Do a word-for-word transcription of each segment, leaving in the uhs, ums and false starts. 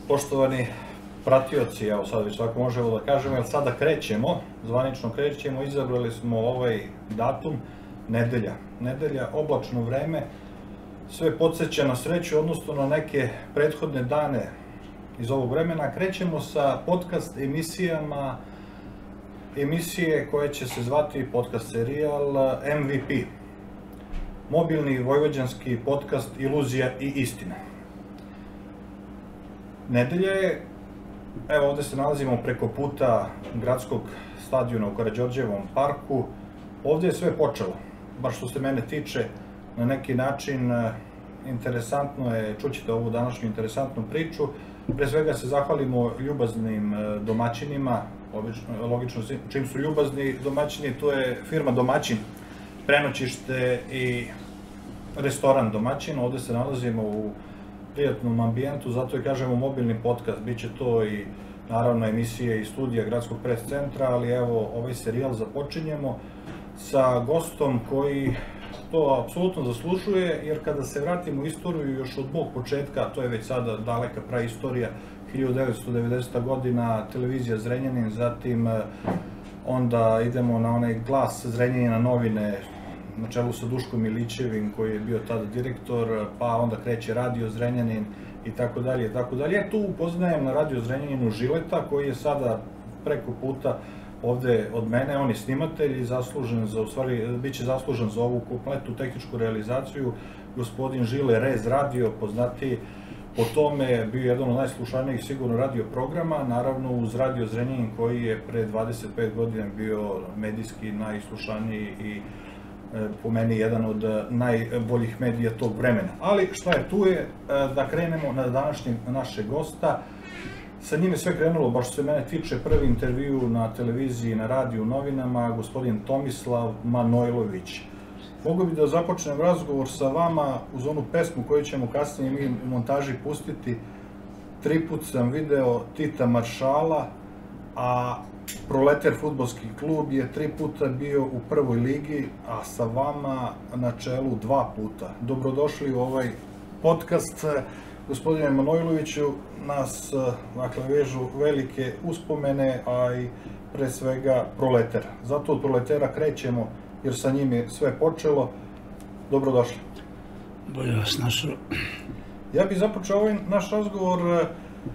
Poštovani pratioci, evo sad već tako možemo da kažemo, jer sada krećemo, zvanično krećemo, izabrali smo ovaj datum, nedelja. Nedelja, oblačno vreme, sve podsjeća na sreću, odnosno na neke prethodne dane iz ovog vremena. Krećemo sa podcast emisijama, emisije koje će se zvati podcast serijal M V P. Mobilni vojvođanski podcast Iluzija i istina. Nedelja je, evo ovde se nalazimo preko puta gradskog stadiona u Karađorđevom parku. Ovde je sve počelo, baš što se mene tiče, na neki način interesantno je, čućete ovu današnju interesantnu priču. Pre svega se zahvalimo ljubaznim domaćinima, logično čim su ljubazni domaćini, to je firma Domaćin, prenoćište i restoran Domaćin. Ovde se nalazimo u prijatnom ambijentu, zato je kažemo mobilni podcast, bit će to i naravno emisije i studija Gradskog pres centra, ali evo ovaj serijal započinjemo sa gostom koji to apsolutno zaslužuje, jer kada se vratimo u istoriju još od mog početka, to je već sada daleka praistorija, hiljadu devetsto devedeseta godina, televizija Zrenjanin, zatim onda idemo na onaj Glas Zrenjanina, novine, na čelu sa Duškom Milićevim koji je bio tada direktor, pa onda kreće Radio Zrenjanin i tako dalje i tako dalje. Tu upoznajem na Radio Zrenjaninu Žileta koji je sada preko puta ovde od mene, on je snimatelj, zaslužen za, u stvari, bit će zaslužen za ovu kompletnu tehničku realizaciju. Gospodin Žile Rez Radio, poznati po tome, bio jedan od najslušanijih sigurno radio programa, naravno uz Radio Zrenjanin koji je pre dvadeset pet godina bio medijski najslušaniji i po meni jedan od najboljih medija tog vremena. Ali šta je tu je, da krenemo na današnjeg našeg gosta. Sa njime sve krenulo, baš što se mene tiče, prvi intervju na televiziji, na radiju, novinama, gospodin Tomislav Manojlović. Mogu bi da započnem razgovor sa vama uz onu pesmu koju ćemo kasnije mi u montaži pustiti. Tri put sam video Tita Maršala, a Proleter fudbalski klub je tri puta bio u prvoj ligi, a sa vama na čelu dva puta. Dobrodošli u ovaj podcast. Gospodine Manojloviću, nas dakle, vežu velike uspomene, a i pre svega Proleter. Zato od Proletera krećemo, jer sa njim je sve počelo. Dobrodošli. Bolje vas našao. Ja bih započeo ovaj naš razgovor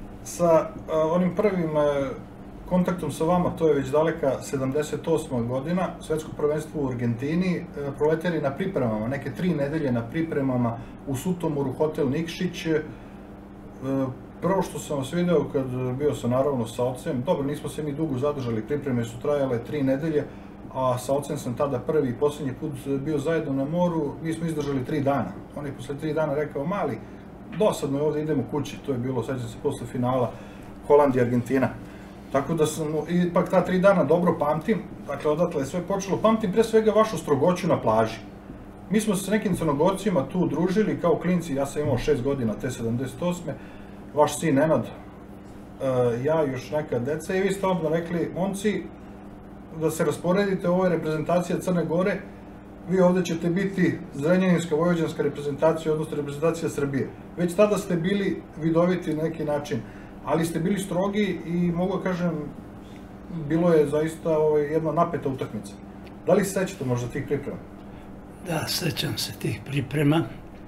sa onim prvim kontaktom sa vama, to je već daleka sedamdeset osma godina, svetsko prvenstvo u Argentini, Proleteri na pripremama, neke tri nedelje na pripremama u Sutomoru, hotel Nikšić. Prvo što sam vas video kad bio sam naravno sa ocem, dobro, nismo se mi dugo zadržali, pripreme su trajale tri nedelje, a sa ocem sam tada prvi i posljednji put bio zajedno na moru, mi smo izdržali tri dana. On je posle tri dana rekao, mali, dosadno je ovde, idemo kući, to je bilo, sećam se, posle finala Holandija-Argentina. Tako da sam, ipak ta tri dana dobro pamtim, dakle odatle je sve počelo, pamtim pre svega vašu strogoću na plaži. Mi smo se s nekim Crnogorcima tu družili kao klinci, ja sam imao šest godina, te sedamdeset osme, vaš sin Nenad, ja i još neka deca, i vi ste odmah rekli, momci, da se rasporedite, ovo je reprezentacija Crne Gore, vi ovde ćete biti Zrenjaninska vojvođanska reprezentacija, odnosno reprezentacija Srbije. Već tada ste bili vidoviti na neki način, ali ste bili strogi i mogu da kažem, bilo je zaista jedna napeta utakmica. Da li se sećate možda tih priprema? Da, sećam se tih priprema.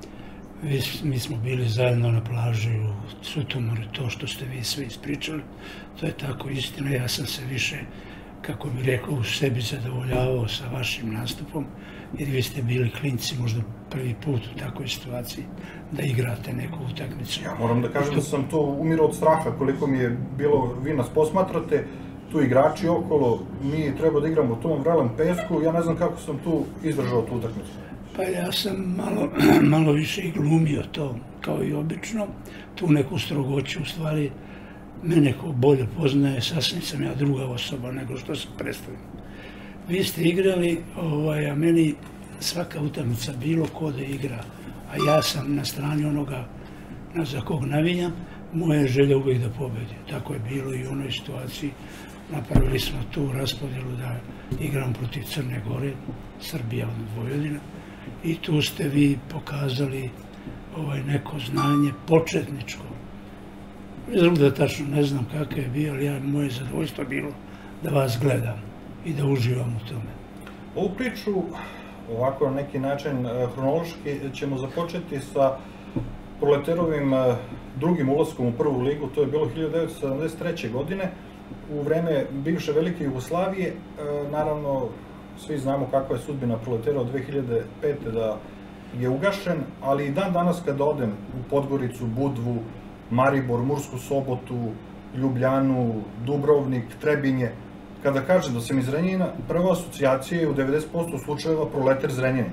Mi smo bili zajedno na plaži u Sutomoru, to što ste vi sve ispričali, to je tako istina. Ja sam se više, kako bih rekao, u sebi zadovoljavao sa vašim nastupom, jer vi ste bili klinci možda prvi put u takvoj situaciji da igrate neku utakmicu. Ja moram da kažem da sam to umirao od straha, koliko mi je bilo, vi nas posmatrate, tu igrači okolo, mi treba da igramo u tom vrelom pesku, ja ne znam kako sam tu izdržao tu utakmicu. Pa ja sam malo, malo više i glumio to, kao i obično, tu neku strogoću, u stvari, mene ko bolje poznaje, sasvim sam ja druga osoba nego što sam predstavio. Vi ste igrali, a meni svaka utakmica bilo ko da igra, a ja sam na strani onoga za kog navijam, moja želja uvijek da pobedi. Tako je bilo i u onoj situaciji. Napravili smo tu raspodjelu da igram protiv Crne Gore, Srbija od Vojvodina, i tu ste vi pokazali neko znanje početničko Rezultat tačno ne znam kakav je bio, ali ja, moje zadovoljstvo bilo da vas gledam i da uživam u tome. Ovu priču, ovako na neki način hronološki, ćemo započeti sa Proleterovim drugim ulaskom u prvu ligu, to je bilo hiljadu devetsto sedamdeset treće. godine, u vreme bivše Velike Jugoslavije. Naravno, svi znamo kakva je sudbina Proletera od dve hiljade pete. da je ugašen, ali i dan danas kada odem u Podgoricu, Budvu, Maribor, Mursku Sobotu, Ljubljanu, Dubrovnik, Trebinje, kada kažem da sam iz Zrenjanina, prva asocijacija je u devedeset posto slučajeva Proleter Zrenjanin.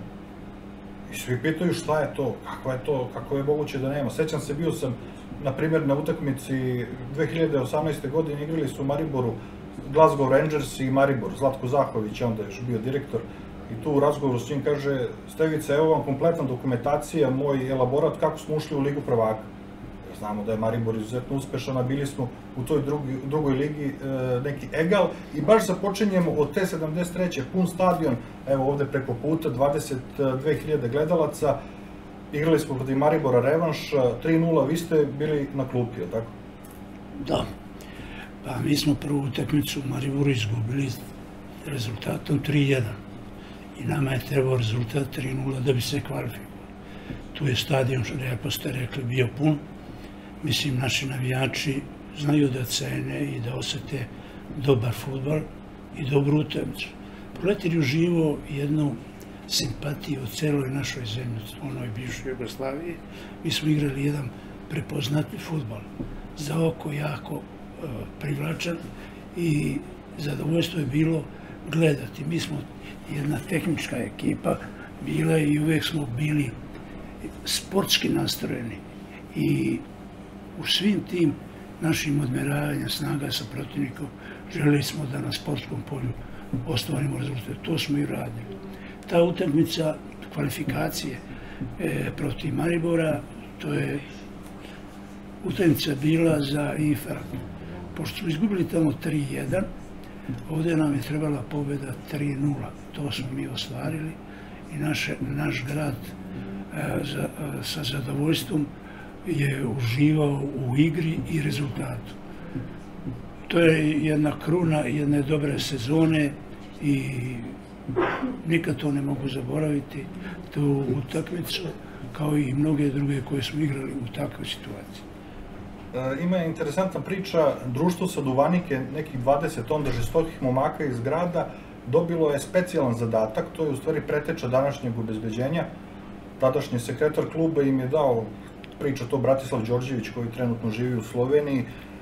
I svi pitaju šta je to, kako je to, kako je moguće da nema. Sećam se, bio sam, na primjer, na utakmici dve hiljade osamnaeste. godine, igrali su u Mariboru Glasgow Rangers i Maribor. Zlatko Zahović je onda još bio direktor. I tu u razgovoru s njim kaže: Stevica, evo vam kompletna dokumentacija, moj elaborat kako smo ušli u Ligu prvaka. Znamo da je Maribor izuzetno uspešan, a bili smo u toj drugoj ligi neki egal. I baš započinjemo od te sedamdeset treće. pun stadion, evo ovde preko puta, dvadeset dve hiljade gledalaca. Igrali smo protiv Maribora revanš, tri nula, vi ste bili na klupi, je li tako? Da. Pa mi smo prvu utakmicu u Mariboru izgubili rezultatom tri jedan. I nama je trebao rezultat tri nula da bi se kvalifikovali. Tu je stadion, što lijepo ste rekli, bio pun. Mislim, naši navijači znaju da cene i da osete dobar fudbal i dobru utakmicu. Proleter je uživao jednu simpatiju u celoj našoj zemlji, u onoj bivšoj Jugoslaviji. Mi smo igrali jedan prepoznatljiv fudbal, za oko jako privlačan i zadovoljstvo je bilo gledati. Mi smo jedna tehnička ekipa bila i uvek smo bili sportski nastrojeni i u svim tim našim odmeravanjima snaga sa protivnikom želeli smo da na sportskom polju ostvarimo rezultat. To smo i radili. Ta utakmica kvalifikacije protiv Maribora, to je utakmica bila za infarkt. Pošto smo izgubili tamo tri jedan, ovdje nam je trebala pobjeda tri nula. To smo mi ostvarili i naš grad sa zadovoljstvom je uživao u igri i rezultatu. To je jedna kruna jedne dobre sezone i nikad to ne mogu zaboraviti, tu utakmicu, kao i mnoge druge koje smo igrali u takvoj situaciji. Ima interesantna priča, društvo Saduvanike, nekih dvadeset onda žestokih momaka iz grada, dobilo je specijalan zadatak, to je u stvari preteča današnjeg obezbeđenja. Tadašnji sekretar kluba im je dao, priča to Bratislav Đorđević koji trenutno živi u Sloveniji,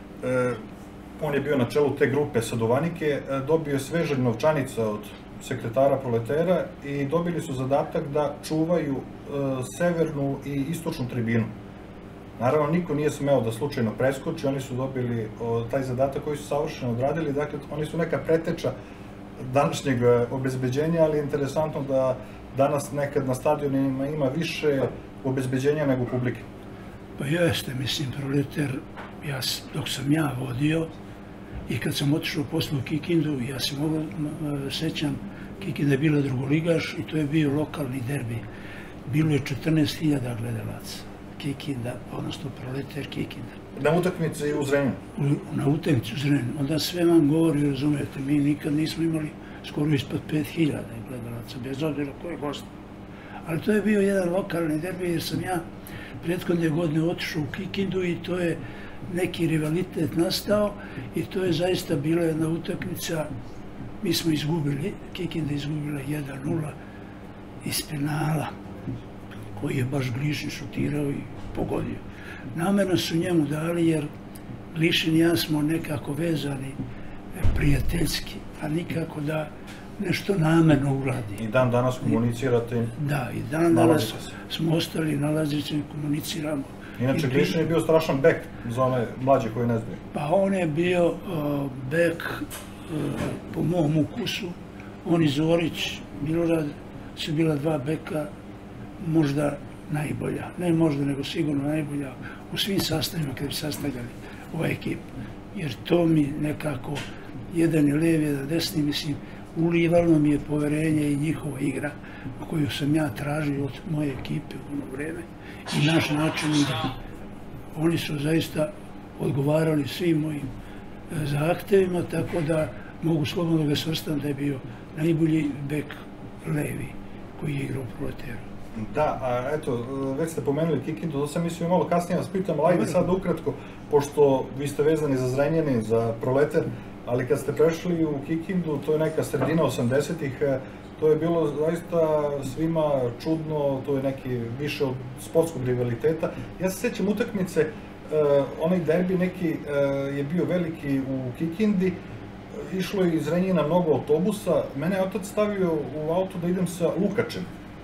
on je bio na čelu te grupe Saduvanike, dobio je svežeg novčanica od sekretara Proletera i dobili su zadatak da čuvaju severnu i istočnu tribinu. Naravno, niko nije smeo da slučajno preskoči, oni su dobili taj zadatak koji su savršeno odradili, dakle, oni su neka preteča današnjeg obezbeđenja, ali je interesantno da danas nekad na stadionima ima više obezbeđenja nego publike. Pa jeste, mislim, Proleter, dok sam ja vodio i kad sam otišao posle u Kikindu, ja se mogu sećam, Kikinda je bila drugoligaš i to je bio lokalni derbi. Bilo je četrnaest hiljada gledalaca. Kikinda, odnosno Proleter Kikinda. Na utakmici u Zrenjaninu? Na utakmici u Zrenjaninu. Onda sve vam govori, razumijete, mi nikad nismo imali skoro ispod pet hiljada gledalaca, bez obzira koje goste. Ali to je bio jedan lokalni derbi jer sam ja prethodne godine otišao u Kikindu i to je neki rivalitet nastao i to je zaista bila jedna utakmica. Mi smo izgubili, Kikinda je izgubila jedan nula iz penala, koji je baš Glišin šutirao i pogodio. Namerno su njemu dali jer Glišin i ja smo nekako vezani prijateljski, a nikako da nešto namerno uradi. I dan danas komunicirate? Da, i dan danas smo ostali, nalazili se i komuniciramo. Inače, Glišin je bio strašan bek za one mlađe koji ne znaju. Pa on je bio bek po mom ukusu. On i Zorić, Milorad su bila dva beka, možda najbolja. Ne možda, nego sigurno najbolja u svim sastavima kada bi sastavljali ova ekipa. Jer to mi nekako, jedan je levi, jedan desni, mislim, ulivalo mi je poverenje i njihova igra koju sam ja tražio od moje ekipe u ono vreme i naš način igra. Oni su zaista odgovarali svim mojim zahtevima, tako da mogu slobodno da ga svrstam da je bio najbolji bek levi koji je igrao u Proleteru. Da, a eto, već ste pomenuli Kikindu, to sam mislio malo kasnije vas pitam, ali ajde sad ukratko, pošto vi ste vezani za Zrenjanin, za Proleter, ali kad ste prešli u Kikindu, to je neka sredina osamdesetih, to je bilo zaista svima čudno, to je neki više od sportskog rivaliteta. Ja se sećam utakmice, onaj derbi neki je bio veliki u Kikindi, išlo je iz Zrenjanina mnogo autobusa, mene je otac stavio u auto da idem sa Lukačem,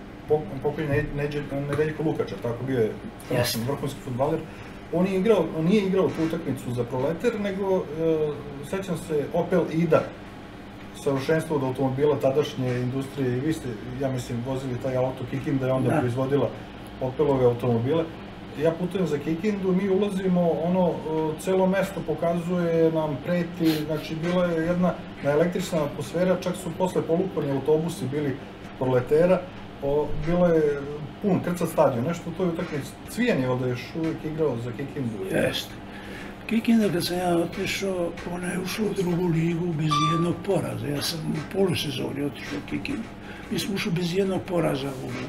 pokojni Nedeljko Lukača, tako bio je strašan vrhunski fudbaler. On nije igrao tu utakmicu za Proleter, nego, sećam se, Opel Ida, savršenstvo od automobila tadašnje industrije, i vi ste, ja mislim, vozili taj auto, Kikinda je onda proizvodila Opelove automobile. Ja putujem za Kikindu, mi ulazimo, ono, celo mesto pokazuje nam, preti, znači bila je jedna električna atmosfera, čak su posle polupani autobusi bili Proletera, bilo je pun krcat stadion, nešto u toj utakmici. Cvijan je ovdje još uvijek igrao za Kikindu. Jeste. Kikinda, kad sam ja otišao, ona je ušla u drugu ligu bez jednog poraza. Ja sam u polusezoni otišao u Kikindu. Mi smo ušli bez jednog poraza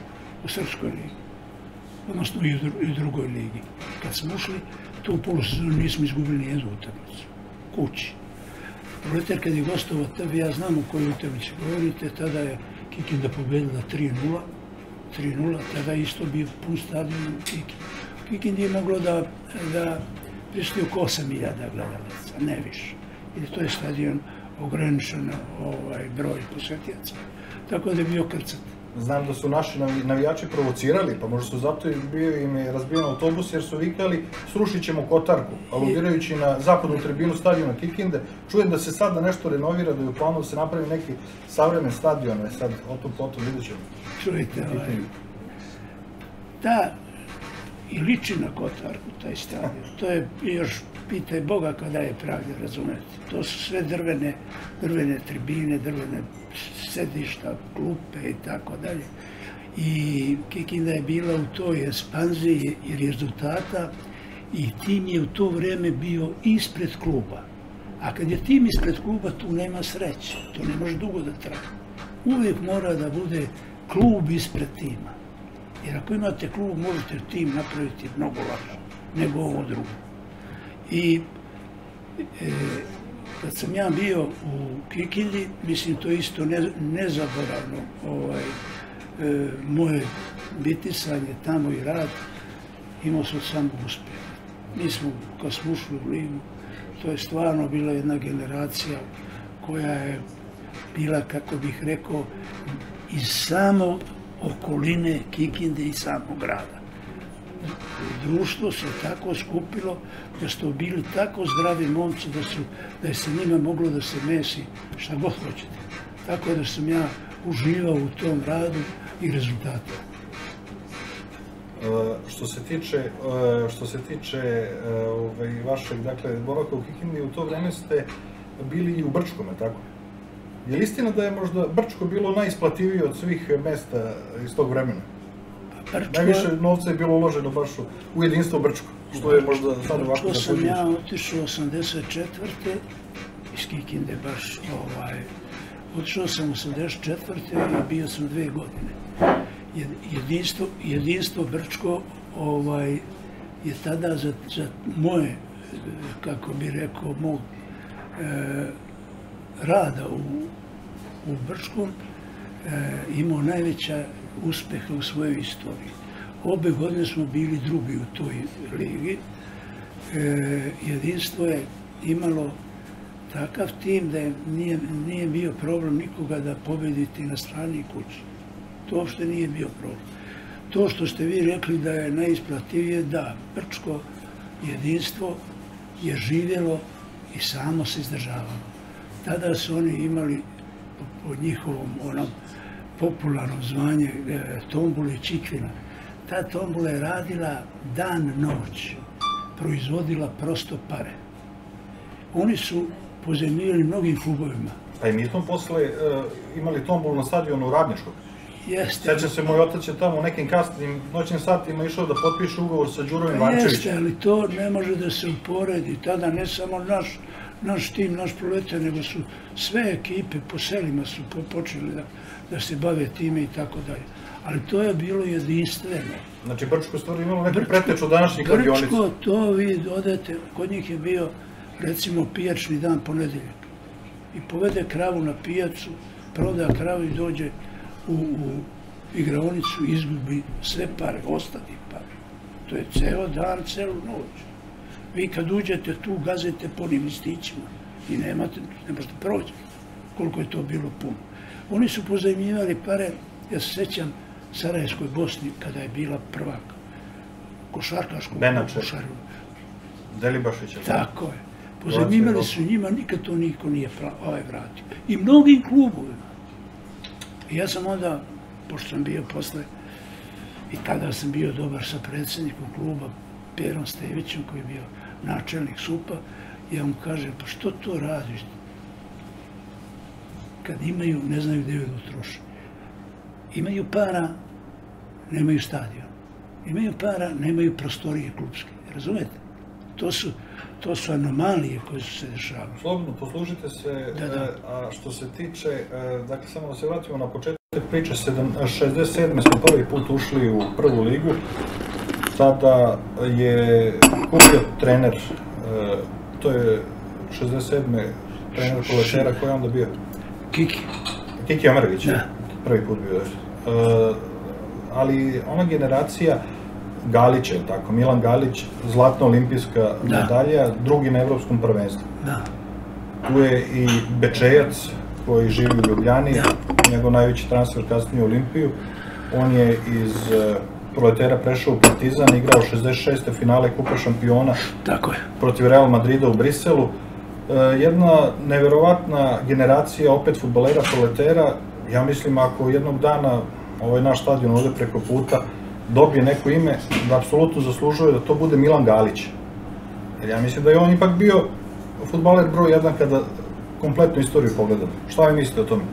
u Srpskoj ligi, odnosno i u drugoj ligi. Kad smo ušli, tu u polusezoni nismo izgubili nijednu utakmicu. Kući. Proleter kad je gostovao tebi, ja znam u kojoj utakmici govorite, tada je Kikinda pobedila tri nula, tri nula, tada isto bio pun stadion u Kikindi. U Kikindi je moglo da pristoji oko osam hiljada gledalaca, ne više. Jer to je stadion ograničen broj posetijaca. Tako da je bio krcat. Znam da su naši navijači provocirali, pa možda su zato i bio im je razbijen autobus jer su vikali srušit ćemo Kotarku, aludirajući na zapadnu tribinu stadiona Kikinde. Čujem da se sada nešto renovira, da je u planu da se napravi neki savremen stadion, sad o tom potom vidjet ćemo. Čujte, da i liči na Kotarku taj stadion, to je još pitaj Boga kada je pravio, razumete. To su sve drvene, drvene tribine, drvene sedišta, klupe i tako dalje. I Kikinda je bila u toj ekspanziji i rezultata i tim je u to vreme bio ispred kluba. A kad je tim ispred kluba, tu nema sreće, to ne može dugo da traje. Uvijek mora da bude klub ispred tima. Jer ako imate klub, možete tim napraviti mnogo lakše nego ovo drugo. I kad sam ja bio u Kikindi, mislim, to je isto nezaboravno moje bitisanje tamo i rad, imao sam samo uspjeh. Mi smo, kad smo ušli u ligu, to je stvarno bila jedna generacija koja je bila, kako bih rekao, iz samo okoline Kikinde i samog grada. Društvo se tako skupilo da su bili tako zdravi momci da je se njima moglo da se mesi šta god hoćete. Tako da sam ja uživao u tom radu i rezultatu. Što se tiče, što se tiče vašeg, dakle, boravka u Kikindi, u to vreme ste bili i u Brčkome, tako? Je li istina da je možda Brčko bilo najisplativije od svih mesta iz tog vremena? Najviše novca je bilo uloženo baš u jedinstvo Brčko, što je možda sad ovako zapođenje. Brčko sam ja otišao osamdeset četvrte iz Kikinde baš, otišao sam osamdeset četvrte i bio sam dve godine. Jedinstvo Brčko je tada za moje, kako bi rekao, mog rada u Brčkom imao najveća uspeha u svojoj istoriji. Obe godine smo bili drugi u toj ligi. Jedinstvo je imalo takav tim da nije bio problem nikoga da pobediti na strani i kući. To uopšte nije bio problem. To što ste vi rekli da je najisplativije, da, Brčko jedinstvo je živjelo i samo se izdržavalo. Tada su oni imali po njihovom onom popularnom zvanje Tombule Čikvina. Ta Tombula je radila dan noć, proizvodila prosto pare. Oni su pozajmljivali mnogim klubovima. A i mi smo posle imali Tombulu na stadionu Radničkog? Jeste. Sjećam se, moj otac je tamo u nekim kasnim noćnim satima išao da potpiše ugovor sa Đurom Ivančevićem. Jeste, ali to ne može da se uporedi. Tada ne samo naš, naš tim, naš Proletar, nego su sve ekipe po selima su počeli da, da se bave time i tako dalje. Ali to je bilo jedinstveno. Znači, Brčko stvari imalo neku preteču današnjih kladionica. Brčko, to vi odete, kod njih je bio, recimo, pijačni dan ponedeljak. I povede kravu na pijacu, proda kravu i dođe u, u igraonicu, izgubi sve pare, ostati pare. To je ceo dan, celu noć. Vi kad uđete tu, gazete po onim listićima i nemate, ne možete proći koliko je to bilo puno. Oni su pozajmljivali pare, ja se sećam, Sarajevskoj Bosni, kada je bila prvak košarkaškog košarka. Delibašića. Tako je. Pozajmljivali su njima, nikad to niko nije vratio. I mnogim klubovima. I ja sam onda, pošto sam bio posle, i tada sam bio dobar sa predsjednikom kluba, Perom Stevićem, koji je bio načelnik S U P-a, ja mu kažem, pa što to radiš? Kad imaju, ne znaju gde joj da troše. Imaju para, nemaju stadion. Imaju para, nemaju prostorije klubske. Razumete? To su, to su anomalije koje su se dešavale. Slobodno, poslušajte se, da, da. A što se tiče, dakle, samo da se vratimo na početak priče, šezdeset sedme smo prvi put ušli u prvu ligu, tada je kupio trener, to je šezdeset sedme trener Proletera, koji je onda bio? Kiki. Kiki Omerović, prvi put bio. Ali ona generacija Galić je tako, Milan Galić, zlatna olimpijska medalja, drugi na evropskom prvenstvu. Tu je i Bečejac, koji živi u Ljubljani, njegov najveći transfer kasnije u Olimpiju. On je iz Proletera prešao u Partizan, igrao šezdeset šeste finale Kupa šampiona protiv Real Madrida u Briselu. Jedna neverovatna generacija opet fudbalera Proletera. Ja mislim, ako jednog dana ovaj naš stadion ovde preko puta dobije neko ime, da apsolutno zaslužuje da to bude Milan Galić. Jer ja mislim da je on ipak bio fudbaler broj jedan kada kompletnu istoriju pogledam. Šta vi mislite o tome?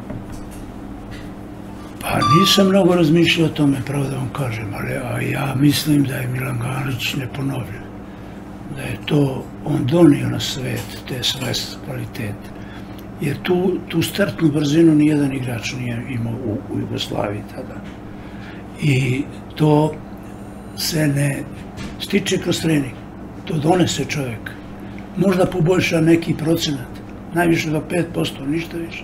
Pa nisam mnogo razmišljao o tome, pravo da vam kažem, ali ja mislim da je Milan Galić neponovljiv. Da je to on donio na svet, te svoje kvalitete. Jer tu startnu brzinu nijedan igrač nije imao u Jugoslaviji tada. I to se ne stiče kroz trening. To donese čovjek. Možda poboljša neki procenat. Najviše do pet posto, ništa više.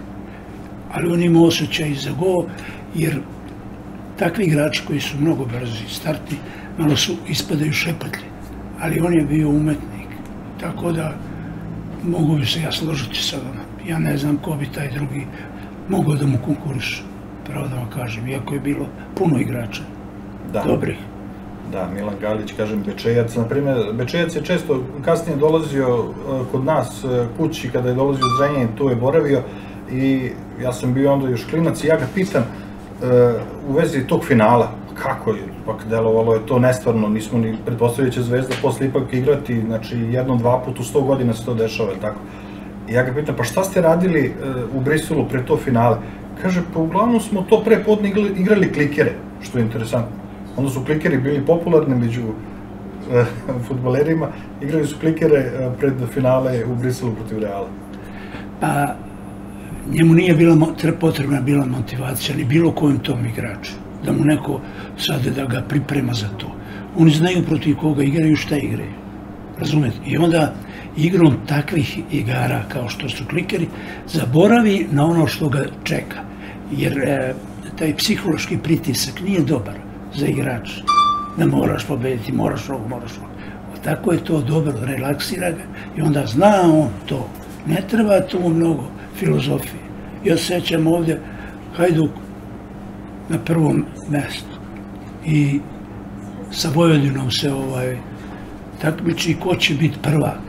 Ali on ima osjećaj i za go, jer takvi igrači koji su mnogo brzi, startni, malo su ispadaju šepatlji. Ali on je bio umetnik. Tako da mogu bi se ja složiti sa vama. Ja ne znam ko bi taj drugi mogao da mu konkuriše, pravo da vam kažem, iako je bilo puno igrača, dobrih. Da, Milan Galić, kažem, Bečejac, na primjer, Bečejac je često kasnije dolazio kod nas kući, kada je dolazio u Zrenjanin, tu je boravio i ja sam bio onda još klinac i ja ga pitam u vezi tog finala, kako je, pak delovalo je to nestvarno, nismo ni pretpostavili će Zvezda posle ipak igrati, znači jednom, dva put u sto godina se to dešava, tako. I ja ga pitam, pa šta ste radili u Briselu pre to finale? Kaže, pa uglavnom smo to pre podne igrali klikere, što je interesantno. Onda su klikeri bili popularni među fudbalerima, igrali su klikere pred finale u Briselu protiv Reala. Pa, njemu nije potrebna bila motivacija, ni bilo kojem tom igraču, da mu neko sade da ga priprema za to. Oni znaju protiv koga igraju, šta igraju. Razumete? I onda igrom takvih igara kao što su klikeri zaboravi na ono što ga čeka. Jer taj psihološki pritisak nije dobar za igrač. Da moraš pobediti, moraš ovo, moraš ovo. Tako je to dobro, relaksira ga i onda zna on to. Ne treba tu mnogo filozofije. Ja se sećam ovdje Hajduk na prvom mestu i sa Vojvodinom se ovaj takmiči ko će biti prvak.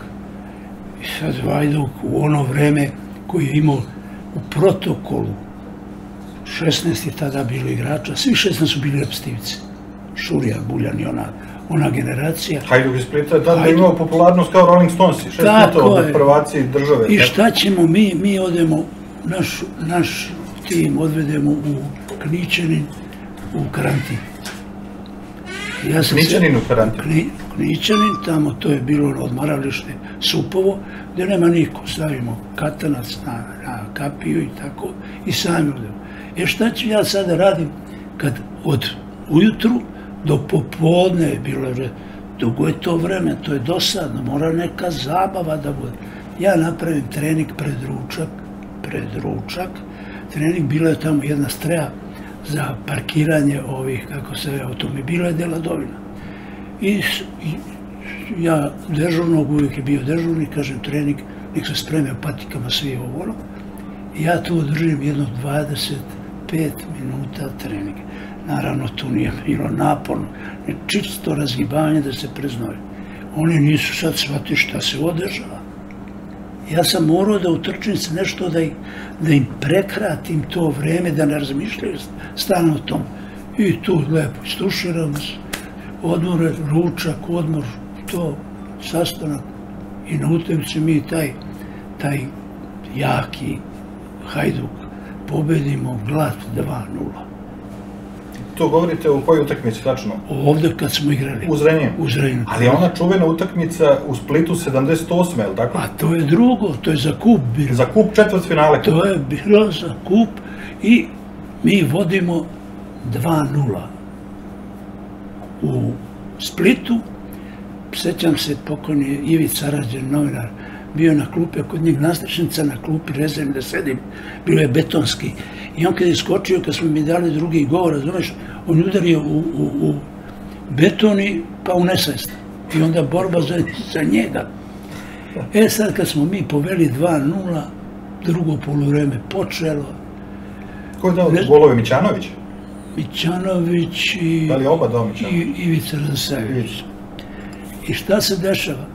I sad Hajduk u ono vreme koji je imao u protokolu šesnaest je tada bilo igrača, svi šesnaest su bili repstivci. Šurija, Buljan i ona generacija. Hajduk iz Splita je tada imao popularnost kao Rolling Stonesi, šest puta od prvaci države. I šta ćemo mi, mi odemo, naš tim odvedemo u Knićanin, u karantin. Knićanin u karantin? Knićanin, tamo to je bilo odmaralište Supovo, gdje nema niko, stavimo katanac na kapiju i tako, i sami odemo. E šta ću ja sada radim kad od ujutru do popodne je bilo, dugo je to vreme, to je dosadno, mora neka zabava da bude. Ja napravim trening pred ručak, pred ručak, trening, bila je tamo jedna streja za parkiranje ovih, kako se automobila je Deladovina. I ja dežurnog, uvijek je bio dežurni, kažem trening, nek se spreme patikama svi ovo. I ja tu održim jedno dvadeset pet minuta treninga. Naravno, tu nije bilo naporno, čisto razgibanje da se preznoje. Oni nisu sad shvatili šta se održava. Ja sam morao da utrčim se nešto, da im prekratim to vreme, da ne razmišljaju stalno o tom. I tu lepo istuširamo se, odmor, ručak, odmor, to, sastanak. I na utakmici mi taj jaki Hajduk pobedimo Glat dva nula. To govorite u kojoj utakmici, tačno? Ovdje kad smo igrali. U Zrenjaninu? U Zrenjaninu. Ali je ona čuvena utakmica u Splitu sedamdeset osme, je li tako? A to je drugo, to je za kup bilo. Za kup četvrtfinale? To je bilo za kup i mi vodimo dva nula u Splitu. Sjećam se, pokojni Ivica Rađen, novinar, bio na klupi, kod njeg nastrešnica na klupi, rezervni da sedim, bilo je betonski. I on kad je skočio, kad smo mi dali drugi govor, razumeš, on udario u beton i pa u nesvest. I onda borba za njega. E sad kad smo mi poveli dva nula, drugo poluvreme počelo. Ko je dao golove, Mićanović? Mićanović i... Da li oba dao Mićanović? I Ivica Razasajević. I šta se dešava?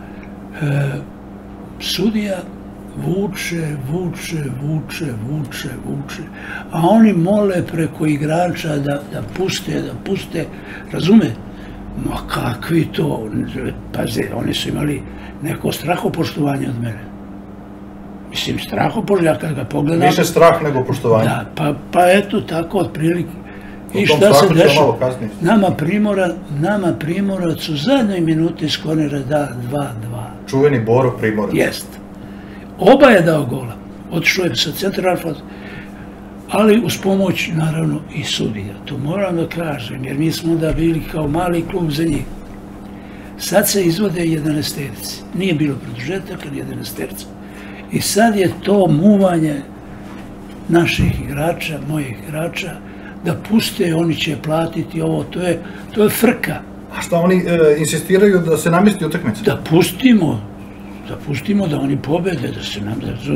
Sudija vuče, vuče, vuče, vuče, vuče, a oni mole preko igrača da puste, da puste, razume? Ma kakvi to, paze, oni su imali neko strahopoštovanje od mene. Mislim, strahopoštovanje, ja kad ga pogledam... Više strah nego poštovanje. Da, pa eto, tako otprilike. I šta se dešava? Nama Primorac u zadnjoj minuti skornira da dva dva. Čuveni Boro Primorac. Jest. Oba je dao gola. Otišao je sa centra Alfa, ali uz pomoć, naravno, i sudija. To moram da kažem, jer mi smo da bili kao mali klub za njih. Sad se izvode jedanaesterci. Nije bilo produžetaka, ni jedanaesterca. I sad je to muvanje naših igrača, mojih igrača, da puste, oni će platiti ovo, to je frka. A šta oni insistiraju da se namesti utakmica? Da pustimo, da pustimo da oni pobede, da se nam...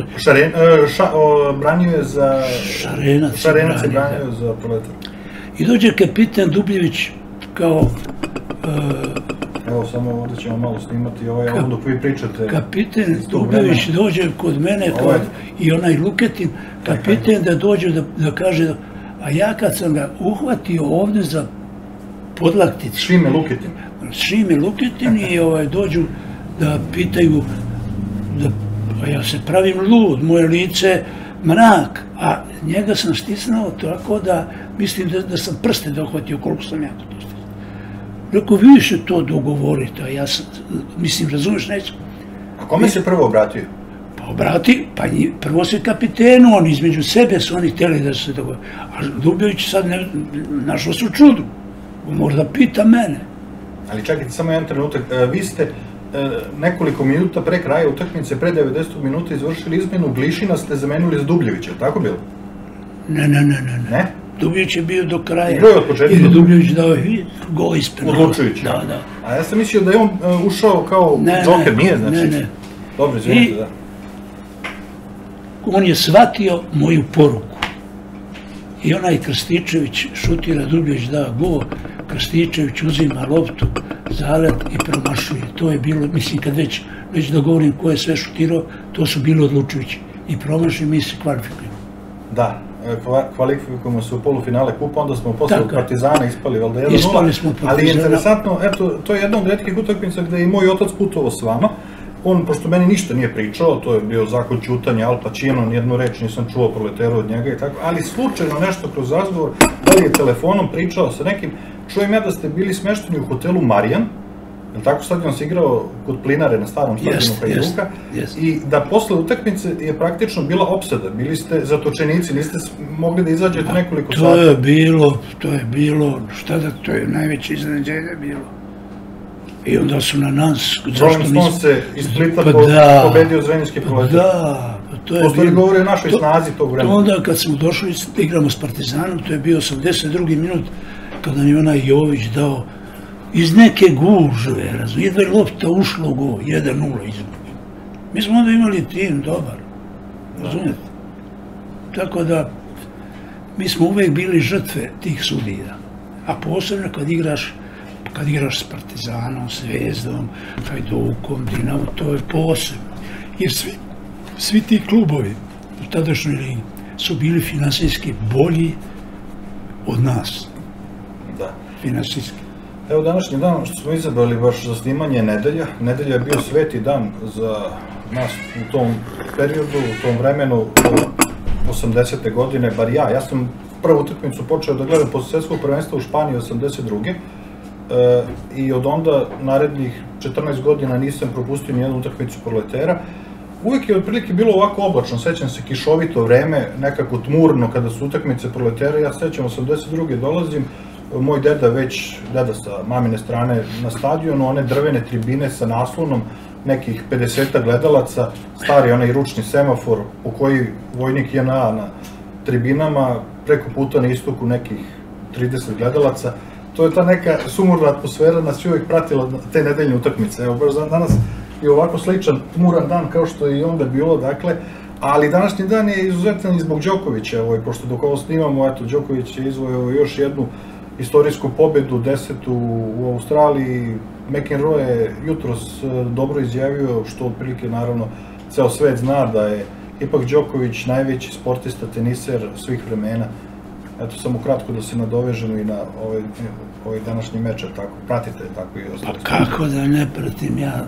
Branio je za... Šarenac. Šarenac je branio za Proletar. I dođe kapitan Dubljević kao... Evo, samo ovdje ćemo malo snimati ovaj, ovo dok vi pričate. Kapitan Dubljević dođe kod mene i onaj Luketin, kapitan da dođe da kaže... A ja kad sam ga uhvatio ovdje za podlakticu... Šime Luketin. Šime Luketin i dođu da pitaju, a ja se pravim lud, moje lice mrak, a njega sam stisnao tako da mislim da sam prste dohvatio koliko sam ja to stisnao. Rekao, vi se to dogovorite, a ja sam, mislim, razumiješ, neću. A kome se prvo obratio? Pa obrati, pa prvo se kapitenu, oni između sebe su oni htjeli da se dogovore. A Dubljević sad našao su čudu, možda pita mene. Ali čekajte samo jedan trenutak, vi ste nekoliko minuta pre kraja utakmice, pre devedesetog minuta izvršili izmenu, Glišina ste zamenili za Dubljevića, tako bilo? Ne, ne, ne, ne. Ne? Dubljević je bio do kraja. Igrao je od početka? Ili Dubljević dao je gol ispred. Odlučujući? Da, da. A ja sam mislio da je on ušao kao džoker, nije znači? Ne, ne. Dobro, izvinite, da. On je shvatio moju poruku. I onaj Krstičević šutira, Dubljević da gol, Krstičević uzima loptu, zalet i promašuje. To je bilo, mislim, kad već, već da govorim ko je sve šutirao, to su bili odlučujući. I promašuje, mi se kvalifikujemo. Da, kvalifikujemo se u polufinale kupa, onda smo posle od Partizana ispali, valjda jedan nula. Ispali smo Partizana. Ali je interesantno, eto, to je jedna od retkih utakmica gde je i moj otac putovao s vama on, pošto meni ništa nije pričao, to je bio zakon ćutanja, Al Pacino, nijednu reč nisam čuo Proleteru od njega i tako, ali slučajno nešto kroz razgovor, da li je telefonom pričao sa nekim, čujem ja da ste bili smešteni u hotelu Marijan, je li tako stadion se igrao kod Plinare na starom stadionu Hajduka, i da posle utakmice je praktično bila opsada, bili ste zatočenici, niste mogli da izađete nekoliko sata. To je bilo, to je bilo, šta da, to je najveće iznenađenje bilo. I onda su na nas... Rolling Stones se iz Splita pobedio Zrenjaninski Proletar. Da, to je bilo... Postoji govori o našoj snazi tog vremena. Onda kad smo došli da igramo s Partizanom, to je bio osamdeset drugi minut, kada nam je onaj Jović dao iz neke gužve, razumije, jedva je lopta ušlo u gol, jedan nula izgubi. Mi smo onda imali tim dobar, razumijete? Tako da, mi smo uvek bili žrtve tih sudija, a posebno kad igraš kad igraš s Partizanom, Zvezdom, Hajdukom, Dinamo, to je posebno. Jer svi, svi ti klubovi u tadašnjoj ligi su bili finansijski bolji od nas. Da. Finansijski. Evo današnji dan što smo izabrali baš za snimanje je nedelja. Nedelja je bio sveti dan za nas u tom periodu, u tom vremenu, osamdesete godine, bar ja. Ja sam prvu utakmicu počeo da gledam posle svetskog prvenstva u Španiji osamdeset druge i od onda narednih četrnaest godina nisam propustio nijednu utakmicu Proletera. Uvijek je otprilike bilo ovako oblačno, sećam se kišovito vreme, nekako tmurno kada su utakmice Proletera. Ja sećam, osamdeset druge dolazim, moj deda već, deda sa mamine strane na stadionu, one drvene tribine sa naslonom, nekih pedeseta gledalaca, stari onaj ručni semafor po koji vojnik je na tribinama, preko puta na istoku nekih trideset gledalaca. To je ta neka sumorna atmosfera, nas je uvijek pratila te nedeljne utakmice. Evo, baš danas je ovako sličan, tmuran dan kao što je i onda bilo, dakle, ali današnji dan je izuzetan i zbog Đokovića, pošto dok ovo snimamo, eto, Đoković je izvojio još jednu istorijsku pobedu, desetu u Australiji. McEnroe je jutros dobro izjavio, što otprilike, naravno, ceo svet zna da je ipak Đoković najveći sportista, teniser svih vremena. Eto, samo kratko da se nadovežemo i na ovaj današnji meč, tako, pratite tako i ostalo. Pa kako da ne pratim, ja,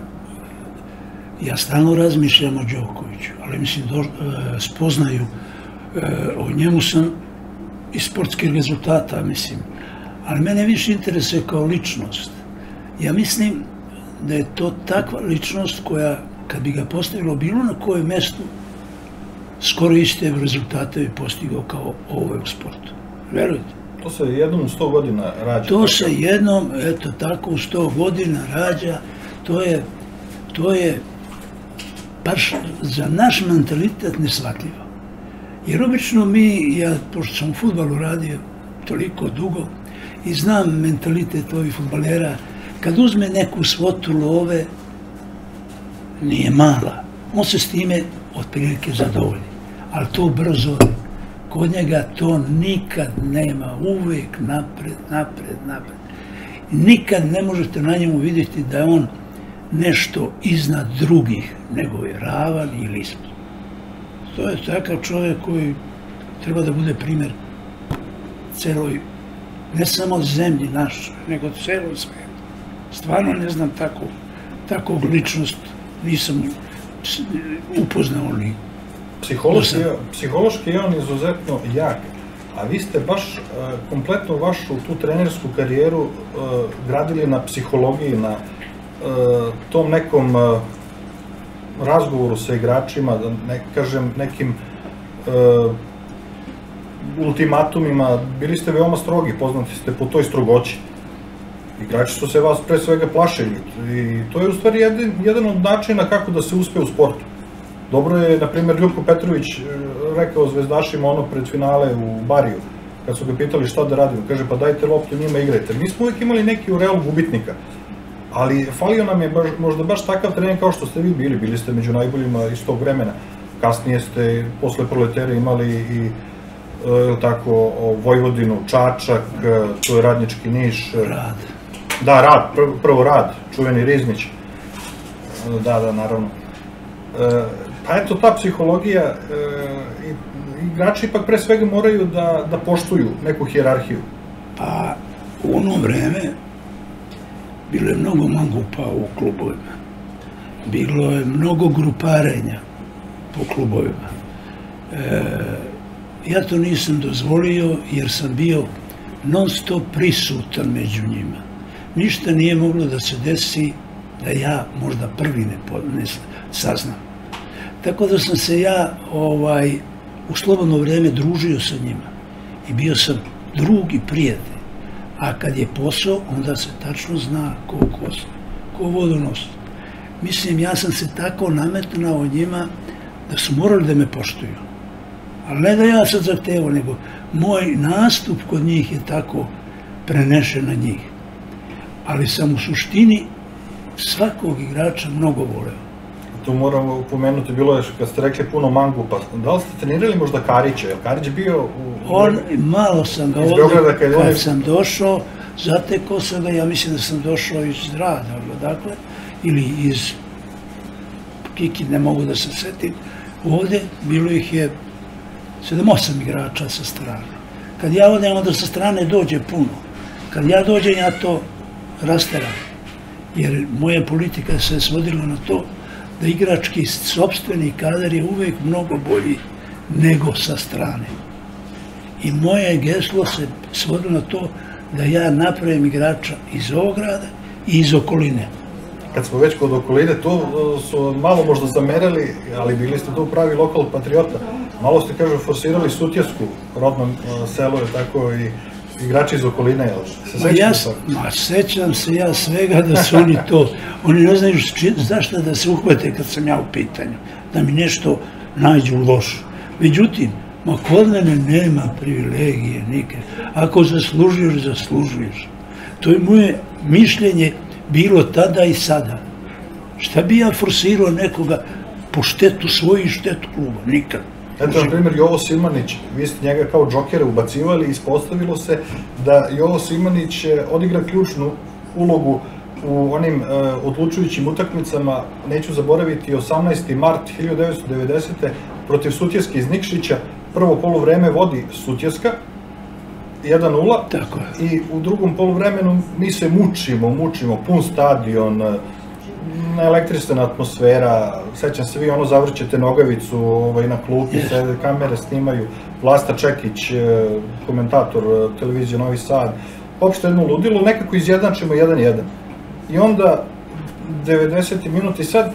ja stalno razmišljam o Đokoviću, ali mislim, spoznaju, o njemu sam iz sportskih rezultata, mislim, ali mene više interesuje kao ličnost. Ja mislim da je to takva ličnost koja, kad bi ga postavilo bilo na kojem mestu, skoro iste rezultate bi postigao kao ovo u sportu. Verujte. To se jednom u sto godina rađa. To se jednom, eto tako, u sto godina rađa. To je, to je baš za naš mentalitet neshvatljivo. Jer obično mi, ja, pošto sam u fudbalu radio toliko dugo i znam mentalitet ovih fudbalera, kad uzme neku svotu love, nije mala. On se s time otprilike zadovolji. Ali to brzo, kod njega to nikad nema, uvek napred, napred, napred. Nikad ne možete na njemu vidjeti da je on nešto iznad drugih, nego je ravan ili ispod. To je takav čovjek koji treba da bude primjer celoj, ne samo zemlji našoj, nego celoj svijetu. Stvarno ne znam takvog ličnost, nisam upoznao ni. Psihološki je on izuzetno jak, a vi ste baš kompletno vašu tu trenersku karijeru gradili na psihologiji, na tom nekom razgovoru sa igračima, da ne kažem nekim ultimatumima. Bili ste veoma strogi, poznati ste po toj strogoći. Igrači su se vas pre svega plašili i to je u stvari jedan od načina kako da se uspe u sportu. Dobro je, na primjer, Ljubko Petrović rekao zvezdašima ono pred finale u Bariju, kad su ga pitali šta da radimo, kaže pa dajte loptu njima, igrajte. Mi smo uvijek imali neki ureal gubitnika, ali falio nam je možda baš takav trening kao što ste vi bili, bili ste među najboljima iz tog vremena. Kasnije ste posle Proletera imali i tako Vojvodinu, Čačak, to je Radnički Niš. Rad. Da, Rad, prvo Rad, čuveni Riznić. Da, da, naravno. Pa eto, ta psihologija, igrači ipak pre svega moraju da poštuju neku hijerarhiju. Pa u ono vreme bilo je mnogo mangupa u klubovima. bilo je mnogo gruparenja po klubovima. Ja to nisam dozvolio jer sam bio non stop prisutan među njima. Ništa nije moglo da se desi da ja možda prvi ne saznam. Tako da sam se ja u slobodno vreme družio sa njima i bio sam drug i prijatelj. A kad je posao, onda se tačno zna ko kosa, ko vodu nosi. Mislim, ja sam se tako nametnao njima da su morali da me poštuju. Ali ne da ja sad zahtevao, nego moj nastup kod njih je tako prenešen na njih. Ali sam u suštini svakog igrača mnogo voleo. Tu moramo pomenuti, bilo je kad ste rekli puno mangupa. Da li ste trenirali možda Karića? Je Karić bio u... Malo sam ga ovdje, kad sam došao, zatekao sam ga, ja mislim da sam došao iz Rada, dakle, ili iz Kiki, ne mogu da se setim. Ovdje bilo ih je sedam osam igrača sa strane. Kad ja odem, onda sa strane dođe puno. Kad ja dođem, ja to rasteram. Jer moja politika se svodila na to da igrački sopstveni kadar je uvek mnogo bolji nego sa strane. I moje geslo se svodilo na to da ja napravim igrača iz ovog grada i iz okoline. Kad smo već kod okoline, to su malo možda zamerali, ali bili ste tu pravi lokal patriota. Malo ste, kažu, forsirali Sutjesku, rodno selo je tako i igrači iz okoline, jel? Ma sećam se ja svega da su oni to, oni ne znaju zašto da se uhvate kad sam ja u pitanju, da mi nešto nađu lošo. Međutim, ma kod mene nema privilegije nikad. Ako zaslužuješ, zaslužuješ. To je moje mišljenje bilo tada i sada. Šta bi ja forsirao nekoga po štetu svoju i štetu kluba? Nikad. Eto, na primjer, Jovo Simanić, vi ste njega kao džokera ubacivali i ispostavilo se da Jovo Simanić odigra ključnu ulogu u onim odlučujućim utakmicama. Neću zaboraviti, osamnaesti mart hiljadu devetsto devedesete. protiv Sutjeske iz Nikšića, prvo poluvreme vodi Sutjeska, jedan nula, i u drugom poluvremenu mi se mučimo, mučimo, pun stadion, elektrisana atmosfera, sećam se vi ono zavrćete nogavicu na klupi, kamere snimaju, Vlasta Čekić, komentator televizije Novi Sad, uopšte jedno ludilo, nekako izjednačimo jedan jedan. I onda devedeseti minut i sad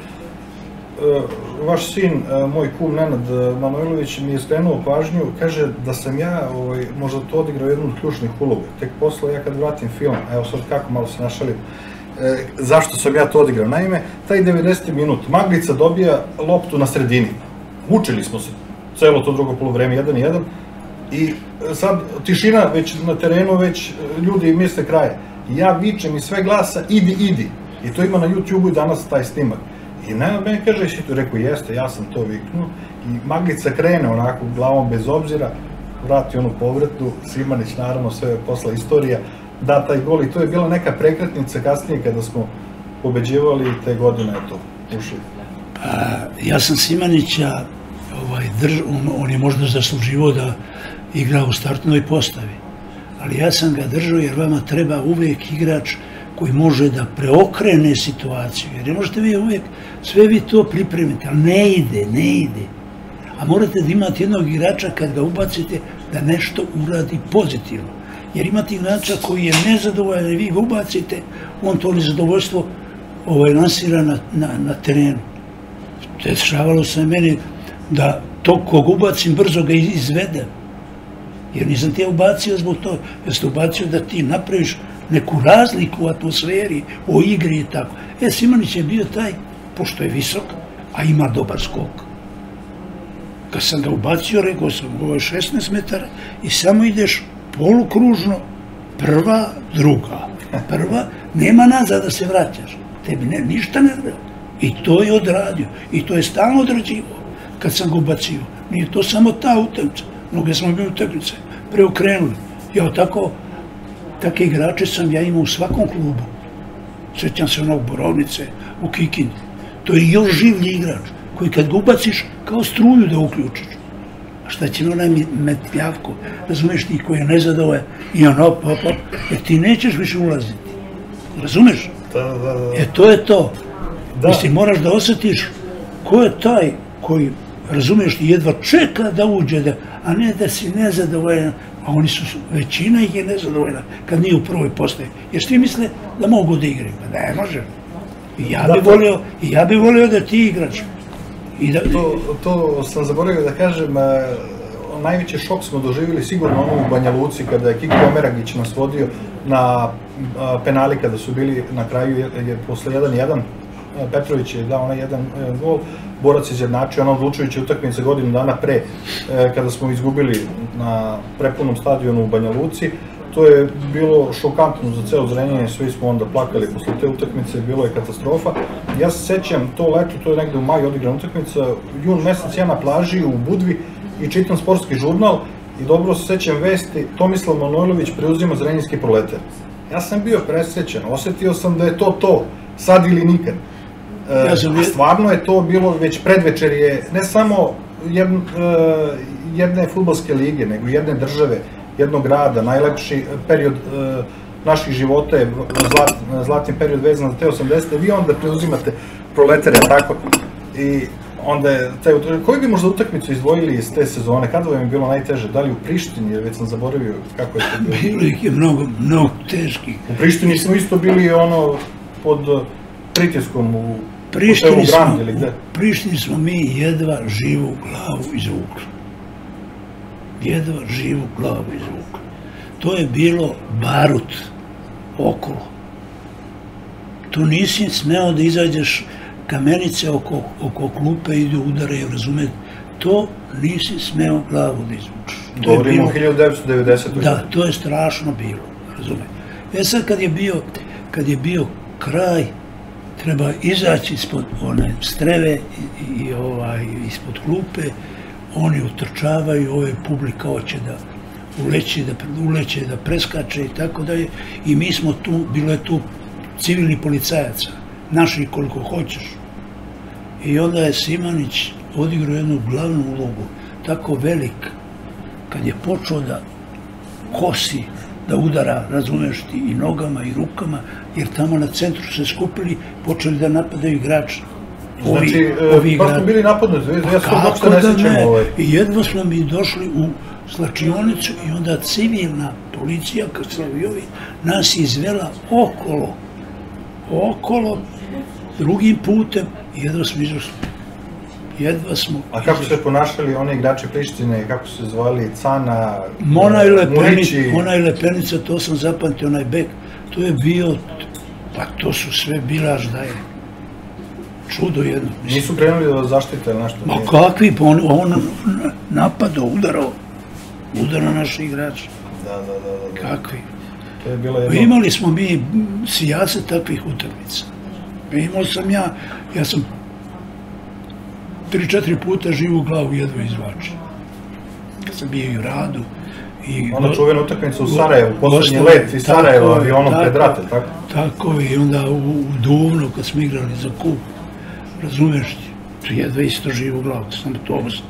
vaš sin, moj kum Nenad Manojlović, mi je skrenuo pažnju, kaže da sam ja možda to odigrao jednu od ključnih uloga. Tek posle ja kad vratim film, evo sad kako malo se našalim, zašto sam ja to odigrao. Naime, taj devedeseti minut, Maglica dobija loptu na sredini. Učili smo se celo to drugo polovreme, jedan i jedan. I sad tišina već na terenu, već ljudi misle kraje. Ja vičem iz sve glasa, idi, idi. I to ima na YouTube-u i danas taj snimak. I Nenad meni kaže, jesi tu? Rekao, jeste, ja sam to viknuo. I Maglica krene onako glavom bez obzira, vrati onu povratnu, Simanić naravno sve posla istorija, da taj gol i to je bila neka prekretnica kasnije kada smo pobeđivali te godine, eto, ušli. Ja sam Simanića, on je možda zasluživao da igra u startnoj postavi, ali ja sam ga držao jer vama treba uvek igrač koji može da preokrene situaciju, jer ne možete vi uvek, sve vi to pripremite, ali ne ide, ne ide. A morate da imate jednog igrača kad ga ubacite da nešto uradi pozitivno. Jer imate igrača koji je nezadovoljan i vi ga ubacite, on to nezadovoljstvo lansira na terenu. Dešavalo se meni da to kog ubacim brzo ga izvedem. Jer nisam ti ja ubacio zbog toga, jer sam ubacio da ti napraviš neku razliku u atmosferi, o igri i tako. E, Simanić je bio taj, pošto je visok, a ima dobar skok. Kad sam ga ubacio, rekao sam, ovo je šesnaest metara i samo ideš polukružno, prva, druga. Prva, nema nazad da se vraćaš. Tebi ništa ne treba. I to je odradio. I to je stalno odrađivo kad sam ga ubacio. Nije to samo ta utakmica. Mnoge smo bili utakmice preokrenuli. Ja tako, takve igrače sam ja imao u svakom klubu. Sjećam se onog Borovnice u Kikindi. To je još življi igrač koji kad ga ubaciš kao struju da uključiš. A šta će onaj metljavko, razumeš ti koji je nezadovoljan i on op, op, op, jer ti nećeš više ulaziti. Razumeš? Da, da, da. E to je to. Mislim, moraš da osjetiš ko je taj koji, razumiješ, jedva čeka da uđe, da, a ne da si nezadovoljan, a oni su, većina ih je nezadovoljna kad nije u prvoj postaji. Jer svi misle da mogu da igraju, pa ne može. I ja bih volio, i ja bih volio da ti igraš. I da, to, to sam zaboravio da kažem, najveći šok smo doživjeli sigurno ono u Banja Luci kada je Kiko Omeragić nas vodio na penali kada su bili na kraju je posle jedan jedan. Petrović je dao onaj jedan gol, Borac izjednačio ono odlučujući utakmice godinu dana pre kada smo izgubili na prepunom stadionu u Banja Luci. To je bilo šokantno za ceo Zrenjanin, svi smo onda plakali posle te utakmice, bilo je katastrofa. Ja se sećam, to leto, to je negde u maju odigrana utakmica, jun mesec ja na plaži u Budvi i čitam sportski žurnal i dobro se sećam vesti, Tomislav Manojlović preuzima Zrenjinski Proletar. Ja sam bio presrećen, osetio sam da je to to, sad ili nikad. A stvarno je to bilo već predvečerje, ne samo jedne fudbalske lige, nego jedne države, jednog grada, najlepši period naših života je zlatni period vezan za te osamdesete. Vi onda preuzimate Proletare, tako? I onda je, koju bi možda utakmicu izdvojili iz te sezone? Kada vam je bilo najteže? Da li u Prištini? Jer već sam zaboravio kako je to bilo. Bilo ih je mnogo, mnogo teških. U Prištini smo isto bili ono pod pritiskom u Prištini smo, Prištini smo mi jedva živu glavu izvukli. Jedva živu glavu izvukli. To je bilo barut okolo. Tu nisi smeo da izađeš, kamenice oko, oko klupe idu udaraju, razumete? To nisi smeo glavu da izvučeš. Govorimo o hiljadu devetsto devedesetoj. Da, to je strašno bilo, razumete? E sad kad je bio, kad je bio kraj, treba izaći ispod one streve i, i ovaj, ispod klupe, oni utrčavaju, ove publika hoće da uleće, da uleće, da preskače i tako dalje. I mi smo tu, bilo je tu civilni policajaca, naših koliko hoćeš. I onda je Simanić odigrao jednu glavnu ulogu, tako velik, kad je počeo da kosi, da udara, razumeš ti, i nogama i rukama, jer tamo na centru se skupili, počeli da napadaju igrači. Znači, baš smo bili napadnuti, ja sam uopšte ne sećam ovaj. I jedva smo mi došli u slačionicu i onda civilna policija, Krslavijovi, nas izvela okolo, okolo, drugim putem i jedva smo izašli. Jedva smo... A kako se ponašali oni igrači Prištine, kako se zvali, Cana, Murići? Ona i Lepenica, to sam zapamtio, onaj bek, to je bio, pa to su sve bilaž da je čudo jedno. Nisu krenuli da zaštite nešto? Ma kakvi, pa on napadao, udarao, udarao naši igrači. Da, da, da. Kakvi. To je bilo jedno... Imali smo mi sijace takvih utakmica. Imao sam ja, ja sam tri, četiri puta živu glavu jedva izvlačio. Kad sam bio i u Radu. Ona čuvena utakmica u Sarajevu, poslednji let iz Sarajeva, avionom pred rate, tako? Tako i onda u Duvnu kad smo igrali za kup, razumeš ti, jedva isto živu glavu, kad sam autobus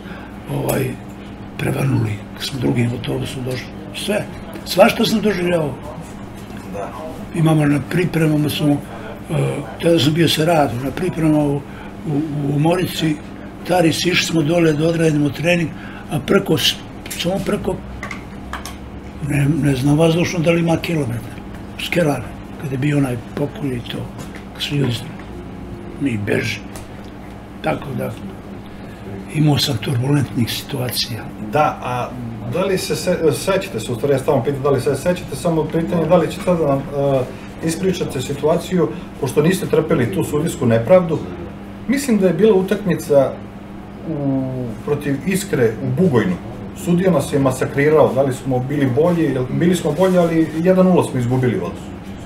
prevrnuli, kad sam drugim autobusom došli. Sve, svašta sam doživljavao. Imamo na pripremama smo, tada sam bio sa Radom, na pripremama u Morici, Taris, išli smo dole da odradimo trening, a preko, samo preko, ne znam vazdušno da li ima kilometar, Skelare, kada je bio onaj pokolj i to, kad su ljudi mi beži. Tako da, imao sam turbulentnih situacija. Da, a da li se sećate se, u stvari ja stavno pitam, da li se sećate, samo pitanje da li ćete da nam ispričate situaciju, pošto niste trpeli tu sudijsku nepravdu. Mislim da je bila utakmica protiv Iskre u Bugojnu. Sudija nas je masakrirao, da li smo bili bolji, bili smo bolji, ali jedan nula smo izgubili od.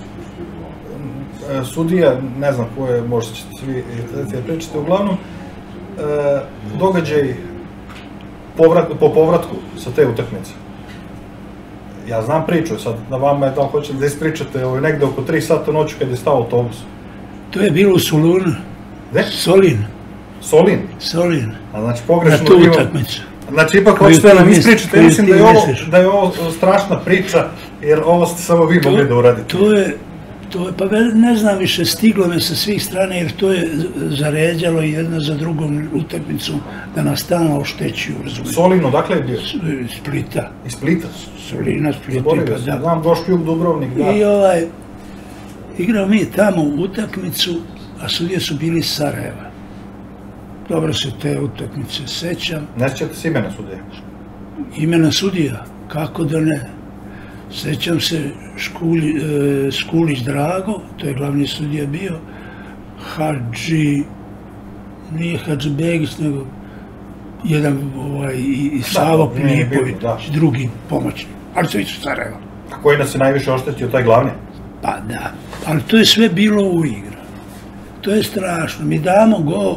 Sudija, ne znam ko je, možda ćete svi pričati, uglavnom, događaj po povratku sa te utakmice. Ja znam priču, sad na vama je da li hoćete da ispričate negde oko tri sata noću kada je stao autobus. To je bilo u Solunu. Gde? Solin. Solin? Solin. A znači pogrešno... Na tu utakmicu. Znači, ipak hoćete da nam ispričate, ja mislim da je ovo strašna priča, jer ovo ste samo vi mogli da uradite. To je, pa ne znam više, stiglo me sa svih strane, jer to je zaređalo jedna za drugom utakmicom da nas stalno oštećuju, razumijete. Solino, dakle je bio? Iz Splita. Iz Splita? Solina, Splita, pa da. Znam, Gošpijug, Dubrovnik, da. I ovaj, igrao mi tamo utakmicu, a sudije su bili iz Sarajeva. Dobro se te utakmice sećam. Ne sjećate se imena sudija? Imena sudija? Kako da ne? Sećam se Škulić Drago, to je glavni sudija bio, Hadži, nije Hadžibegić, nego jedan i Savo Pilipović, drugi pomoćnik, ali su iz Sarajeva. A koji nas je najviše oštetio, taj glavni? Pa da, ali to je sve bilo u igru. To je strašno, mi damo go,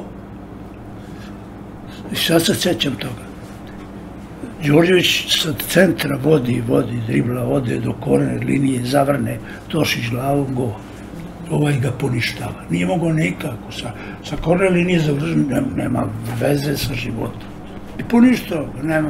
i sad se sećam toga. Đorđević sa centra vodi, vodi, dribla, ode do korner linije, zavrne, Tošić glavom, go. Ovaj ga poništava. Nije mogao nikako. Sa korner linije završen, nema veze sa životom. I poništava ga, nema.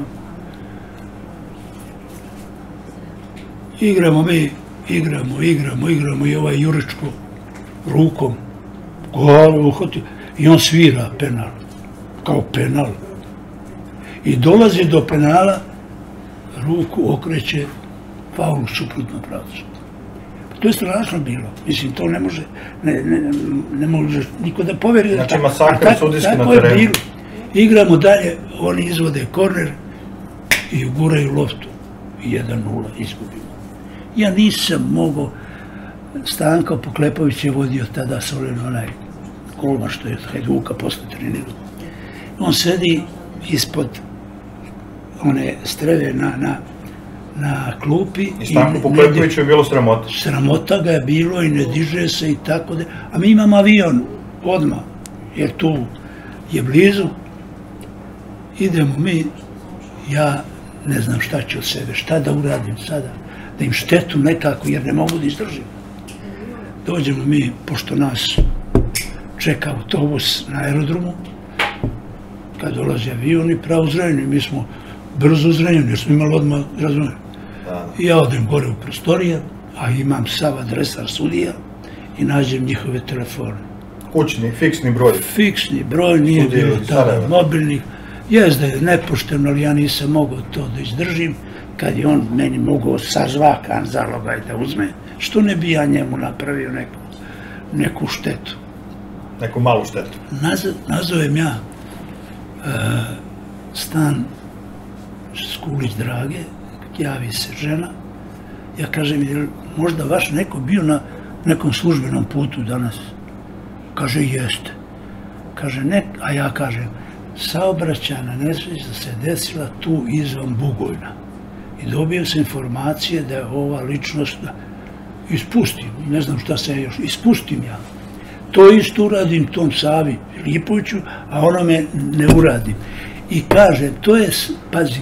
Igramo mi, igramo, igramo, igramo i ovaj Juričko rukom, gol, uhoti, i on svira penal, kao penal. I dolazi do penala, ruku okreće, faul u suprotnom pravcu. To je strašno bilo. Mislim, to ne može, ne može niko da poveri. Znači, masakr sudijski na terenu. Igramo dalje, oni izvode korner i uguraju loptu. jedan nula izgubimo. Ja nisam mogao, Stanko Poklepović je vodio tada Solino, onaj golman što je od Hajduka posle trenirao. On sedi ispod one streve na klupi. I Stanko Poklepoviću je bilo sramota. Sramota ga je bilo i ne diže se i tako da. A mi imamo avion odmah, jer tu je blizu. Idemo mi, ja ne znam šta ću od sebe, šta da uradim sada, da im štetu nekako, jer ne mogu da izdržim. Dođemo mi, pošto nas čeka autobus na aerodromu, kad dolazi avion i pravo zrenju, mi smo brzo zrenjeni, jer smo imali odmah razumijeni. I ja odem gore u prostorije, a imam sav adresar sudija i nađem njihove telefone. Kućni, fiksni broj? Fiksni broj, nije bilo tada mobilnih. Jes da je nepošteno, ali ja nisam mogao to da izdržim, kad je on meni mogao sazvakan zalogaj da uzme, što ne bi ja njemu napravio neku štetu. Neku malu štetu? Nazovem ja stan Škulić Drage, javi se žena, ja kažem, je možda vaš neko bio na nekom službenom putu danas? Kaže, jeste. Kaže, ne, a ja kažem, saobraćajna nesreća se desila tu izvan Bugojna. I dobio sam informacije da je ova ličnost, ispustim, ne znam šta se još, ispustim ja. To isto uradim tom Savi Lipoviću, a ono me ne uradim. I kaže, to je, pazi,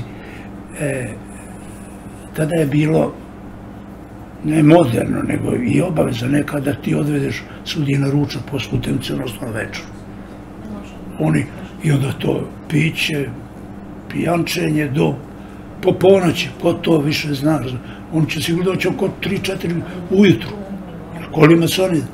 tada je bilo ne moderno, nego i obaveza neka da ti odvedeš sudije na ručak po skutemci, odnosno večer. Oni, i onda to piće, pijančenje do po ponoći, ko to više zna. On će sigurno doći oko tri četiri ujutru. Kolima su oni.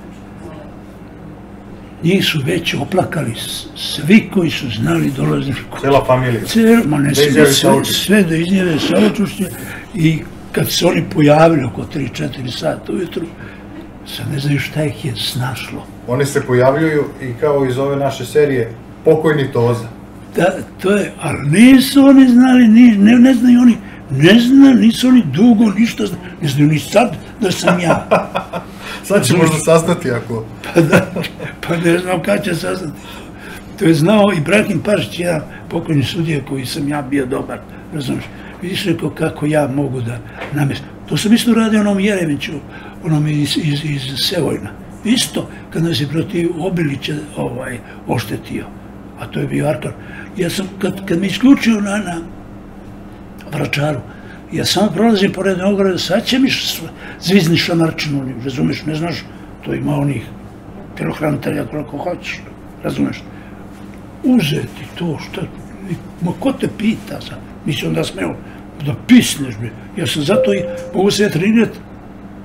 Njih su već oplakali, svi koji su znali dolazili. Cela familija? Sve da iznjeve saučušće i kad se oni pojavili oko tri četiri sata ujutru, sad ne znaju šta ih je snašlo. Oni se pojavljuju i kao iz ove naše serije Pokojni Toza. Da, to je, ali nisu oni znali, ne znaju oni, ne znaju, nisu oni dugo ništa znali, ne znaju ni sad da sam ja. Sad će možda saznati ako... Pa da, pa ne znam kada će saznati. To je znao Ibrahim Pašić, jedan pokojni sudija koji sam ja bio dobar, razumiješ. Vidiš rekao kako ja mogu da namestim. To sam isto radio onom Jeremiću, onom iz Sevojna. Isto, kad nas je protiv Obilića oštetio, a to je bio Arkar. Ja sam, kad me isključio na Vračaru, ja samo prolazim pored ograde, sad će mi zvizni šamarčinu, razumeš, ne znaš, to ima onih telohranitelja koliko hoćeš, razumeš. Uzeti to, šta, ma ko te pita sad, mislim da smeo da pisneš, ja sam zato i mogu se trenirati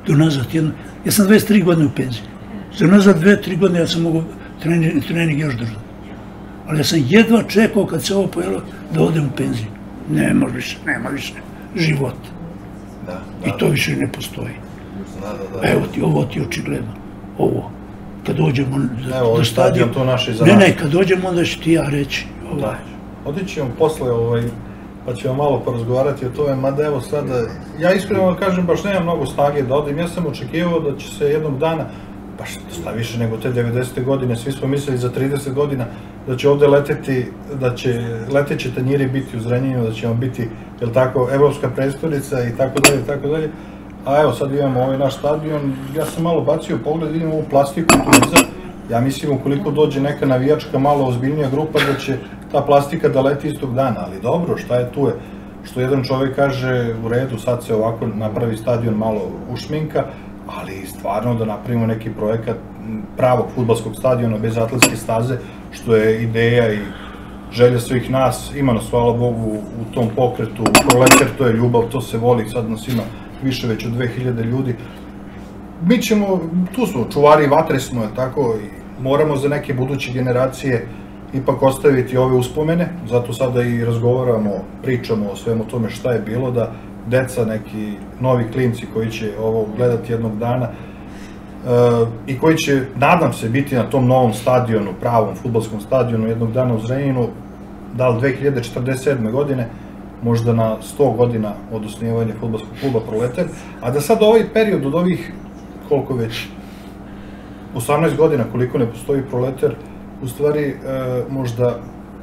do nazad jedno. Ja sam dvadeset tri godine u penziji. Za nazad dve, tri godine ja sam mogao trening, trening još držati. Ali ja sam jedva čekao kad se ovo pojelo da odem u penziju. Nema više, nema više života. I to više ne postoji. Evo ti, ovo ti očigledno. Ovo. Kad dođemo do stadiona. Ne, ne, kad dođemo onda ću ti ja reći. Otići ćemo posle, pa ćemo malo porazgovarati o tome, mada evo sada, ja iskreno kažem, baš nemam mnogo snage da odim, ja sam očekivao da će se jednog dana, baš šta više nego te devedesete godine, svi smo mislili za trideset godina da će ovde leteti, da će leteći tanjiri biti u Zrenjaninu, da ćemo biti, jel tako, evropska prestolnica i tako dalje, i tako dalje. A evo sad imamo ovaj naš stadion, ja sam malo bacio pogled, vidim ovu plastiku tu iza, ja mislim ukoliko dođe neka navijačka malo ozbiljnija grupa da će ta plastika da leti istog dana, ali dobro, šta je tu je, što jedan čovjek kaže u redu, sad se ovako napravi stadion malo ušminka, ali stvarno da napravimo neki projekat pravog fudbalskog stadiona bez atletske staze, što je ideja i želja svih nas, ima nas, hvala Bogu, u tom pokretu, Proleter, to je ljubav, to se voli, sad nas ima više već od dve hiljade ljudi. Mi ćemo, tu smo, čuvari vatre smo, tako, i moramo za neke buduće generacije ipak ostaviti ove uspomene, zato sada i razgovaramo, pričamo o svemu tome šta je bilo, da deca, neki novi klinci koji će ovo gledati jednog dana i koji će, nadam se, biti na tom novom stadionu, pravom fudbalskom stadionu jednog dana u Zrenjaninu, da li dve hiljade četrdeset sedme godine, možda na sto godina od osnivanja fudbalskog kluba Proleter, a da sad ovaj period od ovih, koliko već, osamnaest godina koliko ne postoji Proleter, u stvari možda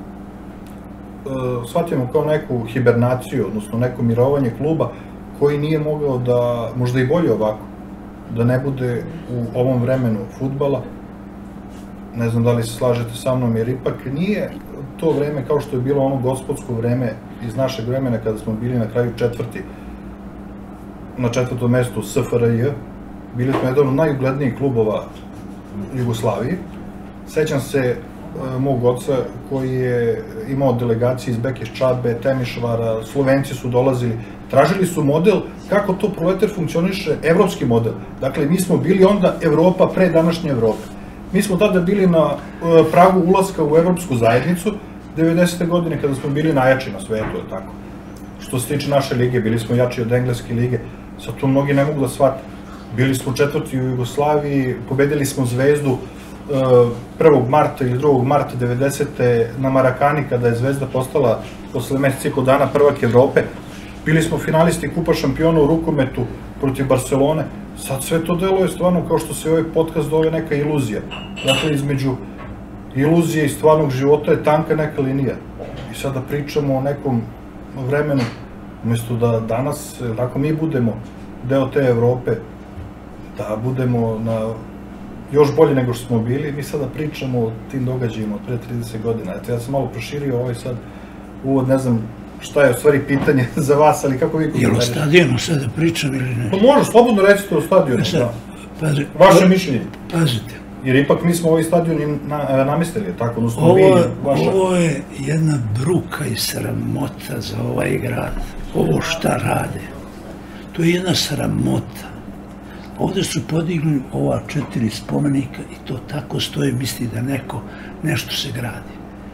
shvatimo kao neku hibernaciju, odnosno neko mirovanje kluba koji nije mogao da, možda i bolje ovako, da ne bude u ovom vremenu fudbala. Ne znam da li se slažete sa mnom, jer ipak nije to vreme kao što je bilo ono gospodsko vreme iz našeg vremena kada smo bili na kraju četvrti, na četvrtom mestu S F R J. Bili smo jedan od najuglednijih klubova Jugoslavije. Sećam se mog oca koji je imao delegacije iz Bekeš Čabe, Temišvara, Slovenci su dolazili, tražili su model kako to Proleter funkcioniše, evropski model. Dakle, mi smo bili onda Evropa pre današnje Evrope. Mi smo tada bili na pragu ulaska u Evropsku zajednicu, devedesete godine kada smo bili najjači na svetu, tako. Što se tiče naše lige, bili smo jači od engleske lige, sad to mnogi ne mogu da shvate. Bili smo četvrti u Jugoslaviji, pobedili smo Zvezdu prvog marta ili drugog marta devedesete na Marakani, kada je Zvezda postala posle mesec i po dana prvak Evrope. Bili smo finalisti Kupa šampiona u rukometu protiv Barcelone. Sad sve to deluje stvarno kao što se ovaj podcast zove neka iluzija. Dakle, između iluzije i stvarnog života je tanka neka linija. I sada pričamo o nekom vremenu, umjesto da danas, tako mi budemo deo te Evrope, da budemo na još bolje nego što smo bili, mi sada pričamo o tim događajima od pre trideset godina. Eto, ja sam malo proširio ovaj sad uvod, ne znam šta je u stvari pitanje za vas, ali kako vi komentariš? Jel o stadionu sada pričam ili ne? Pa može, slobodno recite o stadionu, da. Vaše mišljenje. Pazite. Jer ipak mi smo ovaj stadion namestili, tako, odnosno vi, vaša... Ovo je jedna bruka i sramota za ovaj grad. Ovo šta rade. To je jedna sramota. Ovde su podigli ova četiri spomenika i to tako stoje, misli da neko, nešto se gradi.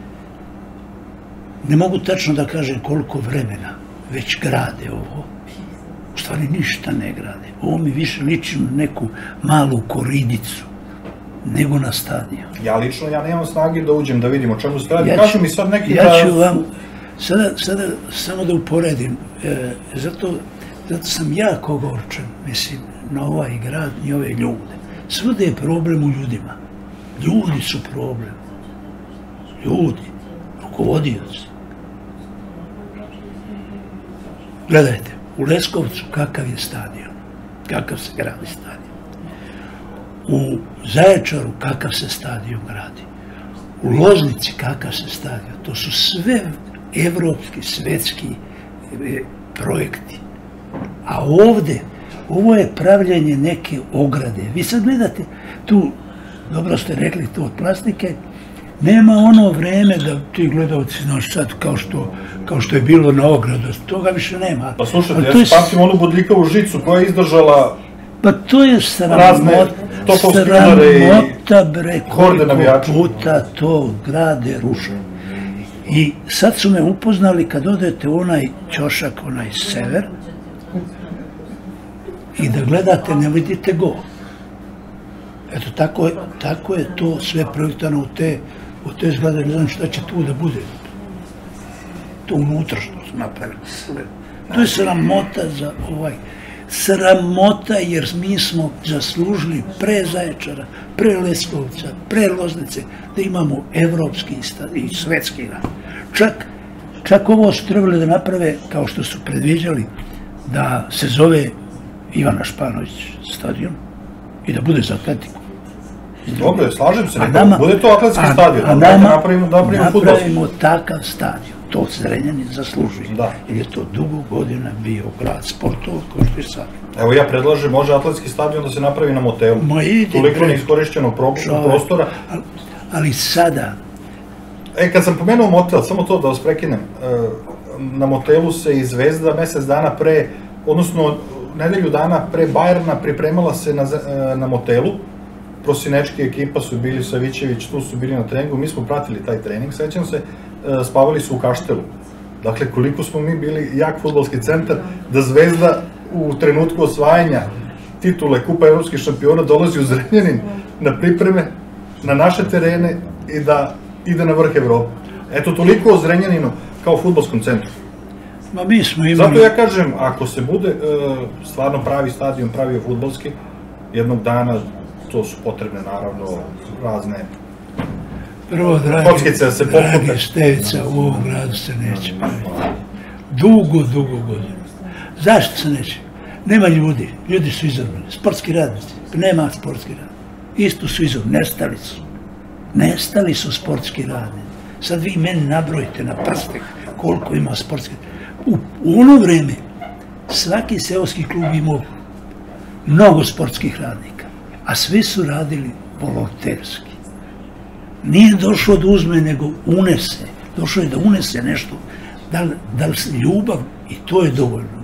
Ne mogu tačno da kažem koliko vremena već grade ovo. U stvari ništa ne grade. Ovo mi više liči na neku malu koridicu nego na stadion. Ja lično, ja nemam snage da uđem da vidim o čemu se radi. Kažu mi sad neki da... Ja ću vam, sada samo da uporedim, zato sam jako ogorčen, mislim, na ovaj grad i ove ljude. Svode je problem u ljudima. Ljudi su problem. Ljudi, rukovodioci. Gledajte, u Leskovcu kakav je stadion, kakav se gradi stadion. U Zaječaru kakav se stadion gradi. U Loznici kakav se stadion. To su sve evropski, svetski projekti. A ovde, ovo je pravljanje neke ograde. Vi sad gledate tu, dobro ste rekli to od plastike, nema ono vreme da ti gledalci, znaš sad, kao što je bilo na ogradu, toga više nema. Pa slušajte, ja se pamtim onu bodljikavu žicu koja je izdržala Pa to je sramota, sramota bre, koliko puta to grade ruše. I sad su me upoznali kad odete u onaj ćošak, onaj sever, i da gledate, ne vidite go. Eto, tako je, tako je to sve projektano u te, u te zgrade, ne znam šta će tu da bude. To unutra što su napravili. To je sramota za ovaj, sramota jer mi smo zaslužili pre Zaječara, pre Leskovca, pre Loznice, da imamo evropski i svetski rad. Čak, čak ovo su trebali da naprave, kao što su predviđali, da se zove Ivana Španović stadion i da bude za atletiku. Dobro, slažem se, neka bude to atletski stadion, a nama napravimo takav stadion. To Zrenjanin zaslužuje, jer je to dugo godina bio grad sportova, kao što je sad. Evo ja predlažem, može atletski stadion da se napravi na motelu, toliko neiskorišćenog prostora. Ali sada... E, kad sam pomenuo motel, samo to da vas prekinem, na motelu se i Zvezda mesec dana pre, odnosno nedelju dana pre Bajerna pripremala se na motelu, prosinečki ekipa su bili, Savićević, tu su bili na treningu, mi smo pratili taj trening, sećam se, spavali su u Kaštelu. Dakle, koliko smo mi bili jak fudbalski centar, da Zvezda u trenutku osvajanja titule Kupa evropskih šampiona dolazi u Zrenjanin na pripreme, na naše terene i da ide na vrh Evrope. Eto, toliko o Zrenjaninu kao fudbalskom centru. Ma mi smo imali... Zato ja kažem, ako se bude stvarno pravi stadion pravio fudbalski, jednog dana to su potrebne, naravno, razne... Prvo, dragi Stevica, u ovom gradu se neće praviti. Dugo, dugo godina. Zašto se neće? Nema ljudi, ljudi su izabrani, sportski radnici, nema sportski radnici. Isto su izabrani, nestali su. Nestali su sportski radnici. Sad vi meni nabrojite na prste koliko ima sportski radnici. U ono vreme svaki seoski klub imao mnogo sportskih radnika, a svi su radili volonterski. Nije došlo da uzme, nego unese. Došlo je da unese nešto. Da li ljubav, i to je dovoljno.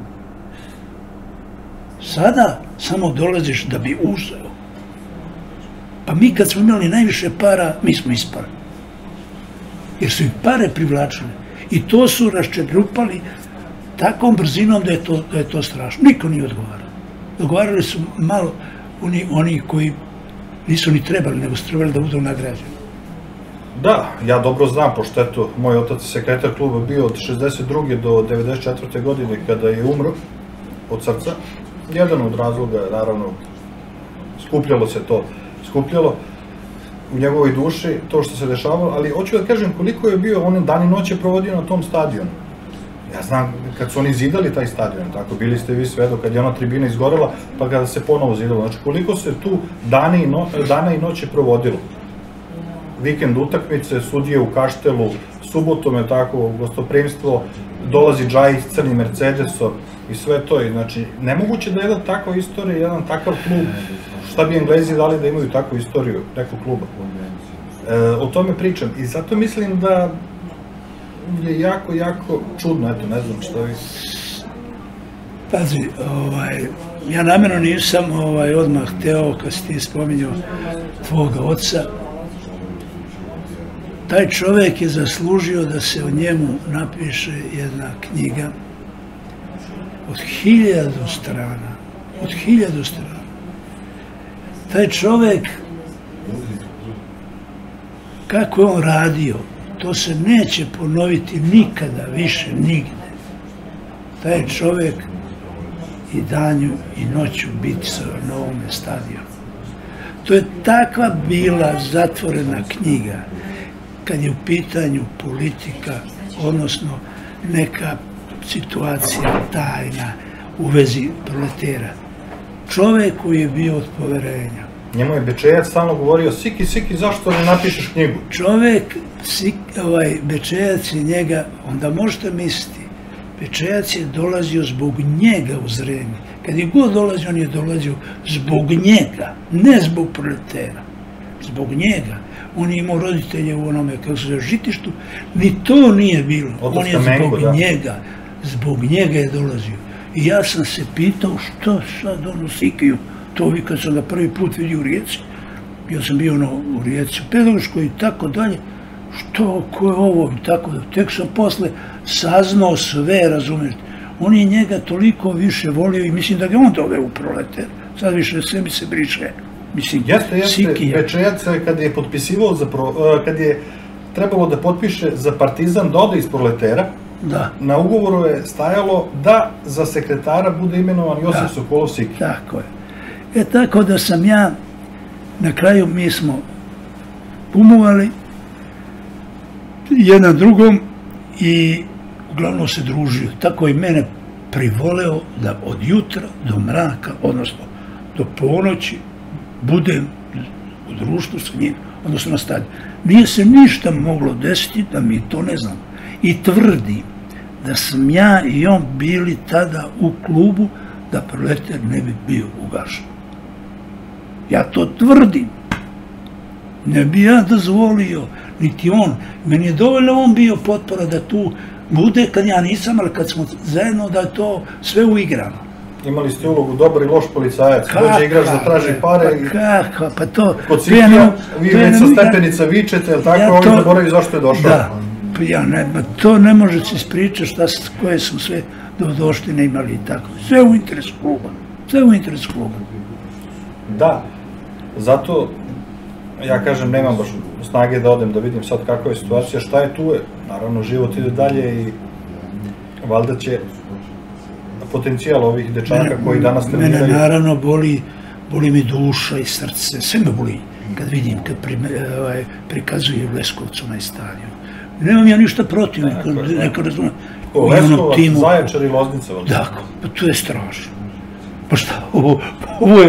Sada samo dolaziš da bi uzeo. Pa mi kad smo imali najviše para, mi smo ispali. Jer su ih pare privlačile. I to su raščeprupali takvom brzinom da je to strašno. Niko nije odgovarao. Odgovarali su malo oni koji nisu ni trebali, nego su trebali da budu nagrađeni. Da, ja dobro znam, pošto eto, moj otac je sekretar kluba bio od šezdeset druge do devedeset četvrte godine kada je umro od srca. Jedan od razloga, naravno, skupljalo se to, skupljalo u njegovoj duši to što se dešavalo, ali hoću da kažem koliko je bio, on dan i noć je provodio na tom stadionu. Ja znam, kad su oni zidali taj stadion, tako, bili ste vi svedok, kad je ona tribina izgorela, pa kada se ponovo zidalo. Znači, koliko se tu dana i noće provodilo. Vikend utakmice, sudije u Kaštelu, subotom je tako, gostoprimstvo, dolazi Džajić s crnim Mercedesom i sve to. Znači, nemoguće da je jedna takva istorija, jedan takav klub, šta bi Englezi dali da imaju takvu istoriju nekog kluba. O tome pričam i zato mislim da je jako, jako čudno, eto, ne znam šta vi... Pazi, ja namjerno nisam odmah hteo, kad si ti spominjao tvoga oca, taj čovjek je zaslužio da se o njemu napiše jedna knjiga od hiljadu strana, od hiljadu strana. Taj čovjek, kako je on radio, to se neće ponoviti nikada više, nigde. Taj čovjek i danju i noću biti na ovome stadionu. To je takva bila zatvorena knjiga, kad je u pitanju politika, odnosno neka situacija tajna u vezi proletera. Čovek koji je bio od poverenja. Njemu je Bečejac stalno govorio, Siki, Siki, zašto ne napišeš knjigu? Čovek, Bečejac je njega, onda možete misliti, Bečejac je dolazio zbog njega u Zrenjanin. Kad je god dolazio, on je dolazio zbog njega, ne zbog proletera, zbog njega. On je imao roditelje u onome, kako se zove, Žitištu, ni to nije bilo. On je zbog njega, zbog njega je dolazio. I ja sam se pitao što sad ono Sikiju to vi kad sam ga prvi put vidio u Rijeci, ja sam bio u Rijeci u pedagoškoj i tako dalje, što, ko je ovo i tako da, tek sam posle saznao sve, razumijete. On je njega toliko više volio i mislim da ga on doveo u Proleter. Sad više sve mi se briše. Mislim, jeste, jeste, Bečejac kad je potpisivao, kad je trebalo da potpiše za Partizan da ode iz Proletera, na ugovoru je stajalo da za sekretara bude imenovan Josip Sokolov Siki. Tako je. E tako da sam ja, na kraju mi smo pumovali jedan drugom i uglavnom se družio. Tako i mene privoleo da od jutra do mraka, odnosno do ponoći, budem u društvu sa njim, odnosno na stadionu. Nije se ništa moglo desiti da mi to ne znam. I tvrdim da sam ja i on bili tada u klubu da Proleter ne bi bio ugašen. Ja to tvrdim. Ne bi ja dozvolio, niti on. Meni je dovoljno on bio potpora da tu bude, kad ja nisam, ali kad smo zajedno, da je to sve uigrano. Imali ste ulogu dobar i loš policajac, dođe igrač da traži pare i... Kako, pa to... Kod Sikija, vi već sa stepenica vičete, jel tako, ovi zaboravi zašto je došao? Da, pa ja ne, to ne može se ispričati koje su sve dodoštine imali i tako. Sve u interesu kluba, sve u interesu kluba. Da, zato ja kažem, nemam baš snage da odem da vidim sad kakva je situacija, šta je tu je. Naravno, život ide dalje i valjda će potencijal ovih dečaka koji danas treniraju. Mene naravno boli, boli mi duša i srce, sve me boli kad vidim, kad prikazuje u Leskovcu na stadionu. Nemam ja ništa protiv, neka razumijem. Leskovac, Zaječar i Loznica. Dakle, pa to je strašno. Pa šta, ovo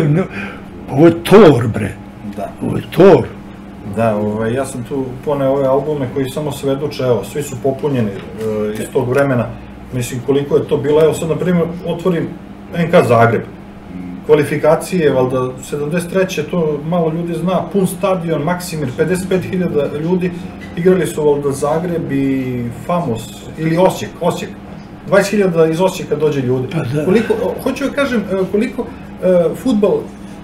je tor, bre. Ovo je tor. Da, ja sam tu poneo ove albume koji samo svedoče, evo, svi su popunjeni iz tog vremena. Mislim, koliko je to bilo, evo sad, na primjer, otvorim en ka Zagreb. Kvalifikacije, valjda, sedamdeset treće to malo ljudi zna, pun stadion, Maksimir, pedeset pet hiljada ljudi, igrali su, valjda, Zagreb i Famos, ili Osijek, Osijek. dvadeset hiljada iz Osijeka dođe ljudi. Koliko, hoću da kažem, koliko fudbal,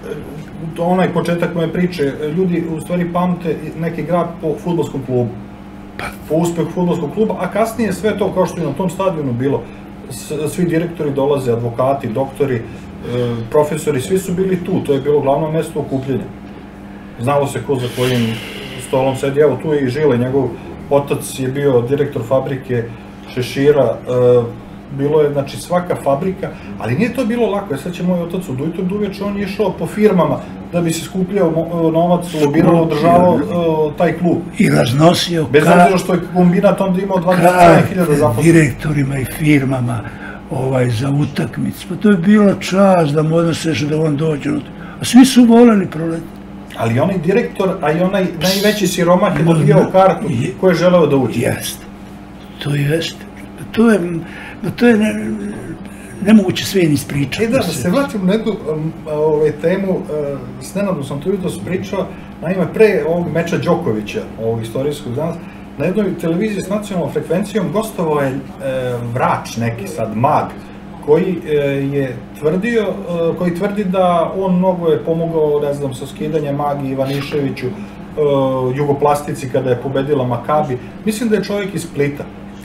onaj početak moje priče, ljudi u stvari pamte neki grad po fudbalskom klubu. Po uspehu fudbalskog kluba, a kasnije sve to kao što je na tom stadionu bilo, svi direktori dolaze, advokati, doktori, profesori, svi su bili tu, to je bilo glavno mesto okupljanja. Znalo se ko za kojim stolom sedi, evo tu je i Žile, njegov otac je bio direktor fabrike šešira, bilo je, znači, svaka fabrika, ali nije to bilo lako, ja sad će moj otac u Dujtu Duveč, on je išao po firmama da bi se skupljao novac, lobiralo, održavao taj klub. I raznosio ka... Bez obzira što je kombinat onda imao dvadeset sedam hiljada zaposlenih. Direktorima i firmama za utakmice, pa to je bila čast da mu odnoseš da on dođe. A svi su voleli Proleter. Ali onaj direktor, a i onaj najveći siromah je dobijao kartu ko je želeo da uđe. Jeste, to jeste. To je... To je nemoguće sve ni ispričati. E da, da se vratim na jednu temu, s Nenadom sam to jutros pričao, naime pre ovog meča Đokovića, ovog istorijskog danas, na jednoj televiziji s nacionalnom frekvencijom gostovao je Vrač neki sad, mag, koji je tvrdio, koji tvrdi da on mnogo je pomogao, ne znam, sa skidanjem Magi Ivaniševiću, Jugoplastici kada je pobedila Makabi. Mislim da je čovjek iz Splita.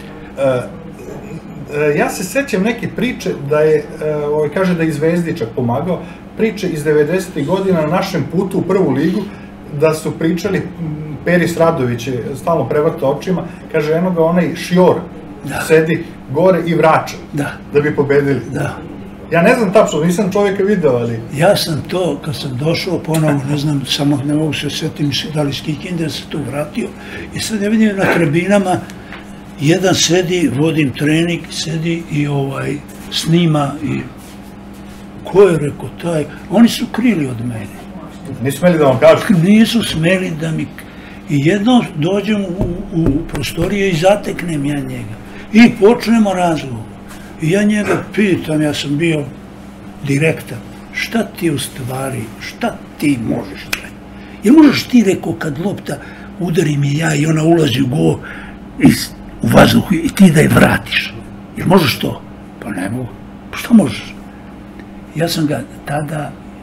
Ja se sećam neke priče da je, kaže da je i Zvezdi čak pomagao, priče iz devedesetih godina na našem putu u prvu ligu, da su pričali, Peris Radović je stalno prevrta očima, kaže eno ga onaj Šior sedi gore i vrača da bi pobedili. Ja ne znam tačno, nisam čovjeka video, ali... Ja sam to, kad sam došao ponovo, ne znam, samo ne mogu se setim da li s Kikinde se tu vratio i sad ja vidim na tribinama jedan sedi, vodim trening, sedi i ovaj, snima i ko je rekao taj, oni su krili od mene. Nisu smeli da vam kažu? Nisu smeli da mi, i jedno dođem u prostoriju i zateknem ja njega i počnemo razgovor. I ja njega pitam, ja sam bio direktan, šta ti u stvari, šta ti možeš da? Jel možeš ti, rekao, kad lopta udari mi ja i ona ulazi u go u vazduhu i ti da je vratiš? Jel možeš to? Pa ne mogu. Pa šta možeš? Ja sam ga tada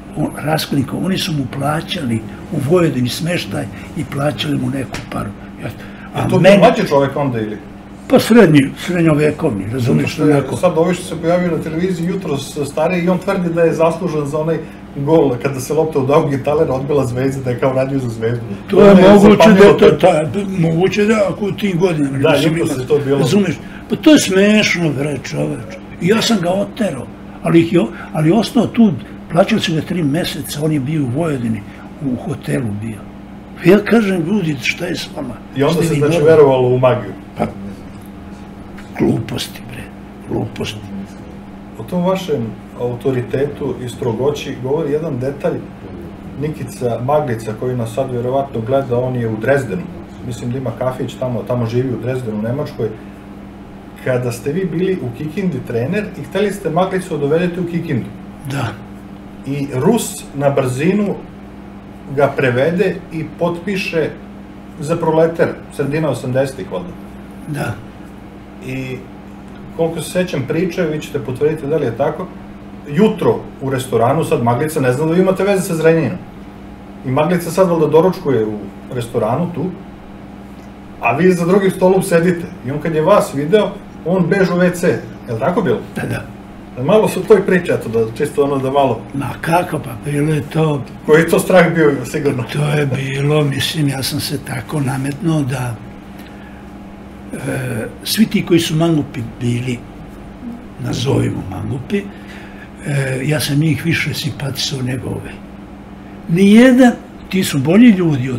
raskodnika, oni su mu plaćali u Vojvodini smeštaj i plaćali mu neku paru. A to bio mlađi čovek onda ili? Pa srednji, srednjovekovni, razumiješ što neko. Sad ovi što se pojavio na televiziji jutro stariji i on tvrdi da je zaslužan za onaj gol kada se lopta od ovog talera odbila Zvezda, da je kao radio za Zvezdu. To je moguće da, to, moguće da ako u tim godinama. Da, jutro se to bilo. Razumiješ, pa to je smešno, bre, čoveč. I ja sam ga oterao, ali, ali ostao tu, plaćali su ga tri meseca, on je bio u Vojvodini, u hotelu bio. Ja kažem, ljudi, šta je s vama? I onda se znači verovalo u magiju. Pa, gluposti, bre, gluposti. O tom vašem autoritetu i strogoći govori jedan detalj. Nikica Maglica, koji nas sad vjerovatno gleda, on je u Drezdenu. Mislim da ima kafić tamo, tamo živi u Drezdenu, u Nemačkoj. Kada ste vi bili u Kikindi trener i hteli ste Maglicu dovedete u Kikindu. Da. I Rus na brzinu ga prevede i potpiše za Proleter, sredina osamdesetih valjda. Da. I koliko se sećam priče, vi ćete potvrditi da li je tako, jutro u restoranu, sad Maglica ne zna da vi imate veze sa Zrenjaninom. I Maglica sad valjda doručkuje u restoranu tu, a vi za drugim stolom sedite. I on kad je vas video, on beže u ve ce. Je li tako bilo? Da, da. Malo su to i priče, eto, da čisto ono da malo... Ma kako, pa bilo je to... Koji je to strah bio, sigurno? To je bilo, mislim, ja sam se tako nametnuo da svi ti koji su mangupi bili, nazovimo mangupi, ja sam njih više simpatisao nego ove. Nijedan, ti su bolji ljudi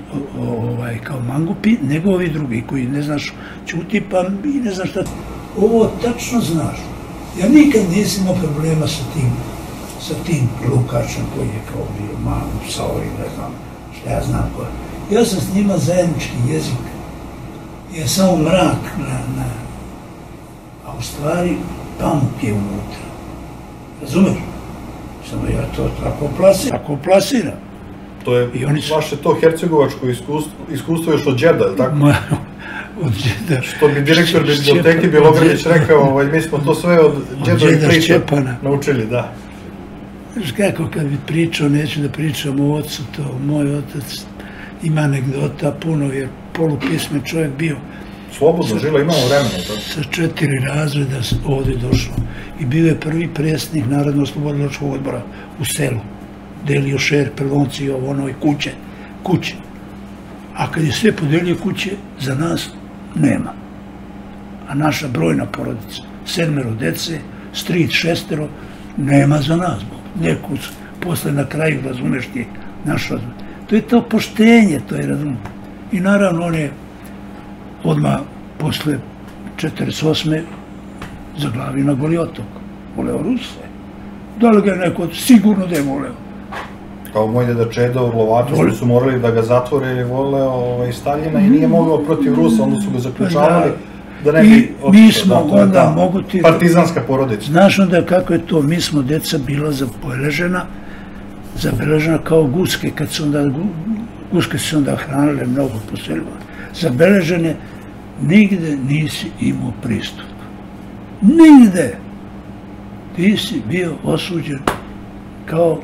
kao mangupi nego ovi drugi koji ne znaš, čuti pa i ne znaš šta. Ovo tačno znaš. Ja nikad nisam imao problema sa tim, sa tim Lukačem koji je kao bio mangup, sa ovim, ne znam, šta ja znam ko. Ja sam s njima zajednički jezik. Je samo mrak na... A u stvari, pamuk je unutra. Razumeš? Samo ja to tako plasiram. Tako plasiram. To je vaše to hercegovačko iskustvo još od džeda, je li tako? Od džeda. Što bi direktor biblioteke Bjelogradić rekao, mi smo to sve od džedovih priča naučili, da. Znaš kako, kad bi pričao, neću da pričam o ocu, to moj otac ima anegdota puno, jer polupismen čovjek bio. Slobodno žila, imamo vremena. Sa četiri razreda ovdje došlo. I bio je prvi predsjednik Narodno-oslobodilačkog odbora u selu. Delio šerpe, lonci, ovo, ono i kuće. Kuće. A kad je sve podelio kuće, za nas nema. A naša brojna porodica, sedmero dece, stric šestero, nema za nas. Neku posle na kraju, razumeš ti, naš odbor. To je to poštenje, to je razum. I naravno on je odmah posle četrdeset osme zaglavio na Goli otok. Voleo Ruse. Da li ga je neko, sigurno da je voleo. Kao moj deda Čeda u Orlovaču su morali da ga zatvore jer je voleo Staljina i nije mogao protiv Rusa, onda su ga zaključavali da ne bi... I mi smo onda mogu ti... Partizanska porodica. Znaš onda kako je to, mi smo deca bila zabeležena, zabeležena kao guske, kad su onda, guske su onda hranile mnogo po selima. Zabeležene, nigde nisi imao pristup. Nigde! Ti si bio osuđen kao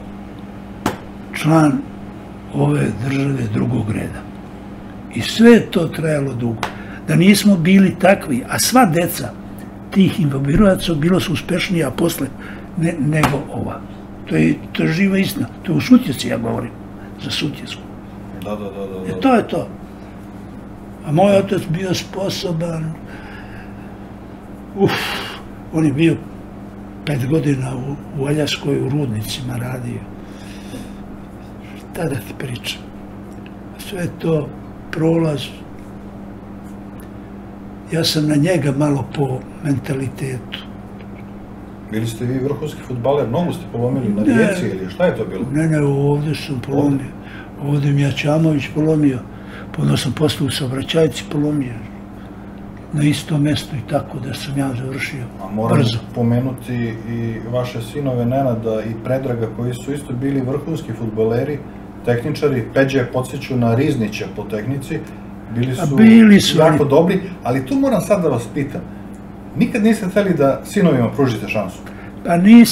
član ove države drugog reda. I sve je to trajalo dugo. Da nismo bili takvi, a sva deca tih invabirovaca bilo su uspešnija posle nego ova. To je živa istina. To je u Sutjesci, ja govorim, za Sutjesku. Da, da, da. E to je to. A moj otac bio sposoban, uff, on je bio pet godina u Aljaskoj, u rudnicima radio. Šta da ti pričam? Sve to prolaz. Ja sam na njega malo po mentalitetu. Bili ste vi vrhunski fudbaler, nogu ste polomili na Rijeci ili šta je to bilo? Ne, ne, ovdje sam polomio. Ovdje mi je Ćamović polomio. Onda sam posle u Saobraćajci polomio. Na isto mesto i tako da sam ja završio brzo. A moram pomenuti i vaše sinove Nenada i Predraga koji su isto bili vrhunski fudbaleri, tehničari. Peđa je podsjećao na Riznića po tehnici. Bili su jako dobri, ali tu moram sad da vas pitam. Nikad niste hteli da sinovima pružite šansu? Pa nisam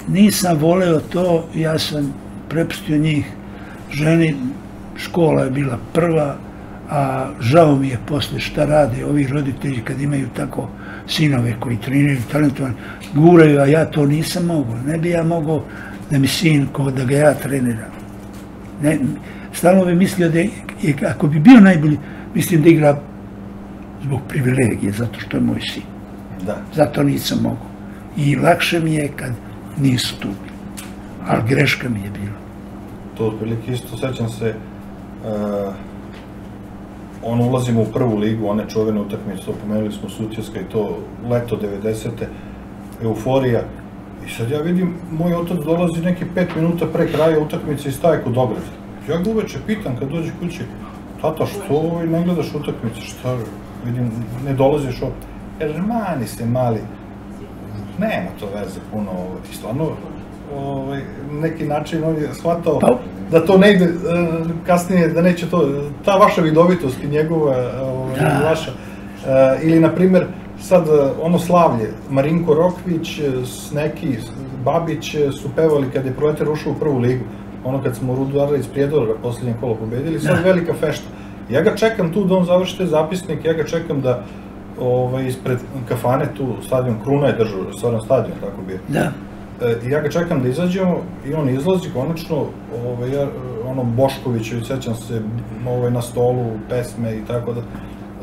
nisam voleo to, ja sam prepustio njih ženi, škola je bila prva, a žao mi je posle šta rade ovi roditelji kad imaju tako sinove koji treniraju talentovani, guraju, a ja to nisam mogao. Ne bi ja mogao da mi sin, ko da ga ja treniram. Ne, stalno bi mislio da je, ako bi bio najbolji, mislim da igra zbog privilegije, zato što je moj sin. Da. Zato nisam mogao. I lakše mi je kad nisu tu bili. Ali greška mi je bila. To otprilike isto, sećam se, uh, ono, ulazimo u prvu ligu, one čuvene utakmice, to pomenuli smo Sutjeska i to leto devedesete, euforija. I sad ja vidim, moj otac dolazi neki pet minuta pre kraja utakmice i staje kod ograde. Ja ga uveče pitam kad dođe kući, tata, što ne gledaš utakmice, šta, vidim, ne dolaziš opet. Jer mani se mali, nema to veze puno, i stvarno, neki način on je shvatao da to ne ide kasnije, da neće to, ta vaša vidovitost i njegova, vaša, ili na primer sad ono slavlje, Marinko Rokvić, neki Babić su pevali kad je Proletar ušao u prvu ligu, ono kad smo Rudara iz Prijedora posljednje kolo pobedili, sad velika fešta. Ja ga čekam tu da on završi te zapisnik, ja ga čekam da ispred kafane tu, stadion Kruna je držao, stvarno stadion, tako bi je. Da. Ja ga čekam da izađemo i on izlazi, konačno, ono, Boškovićević, sećam se, na stolu, pesme i tako da.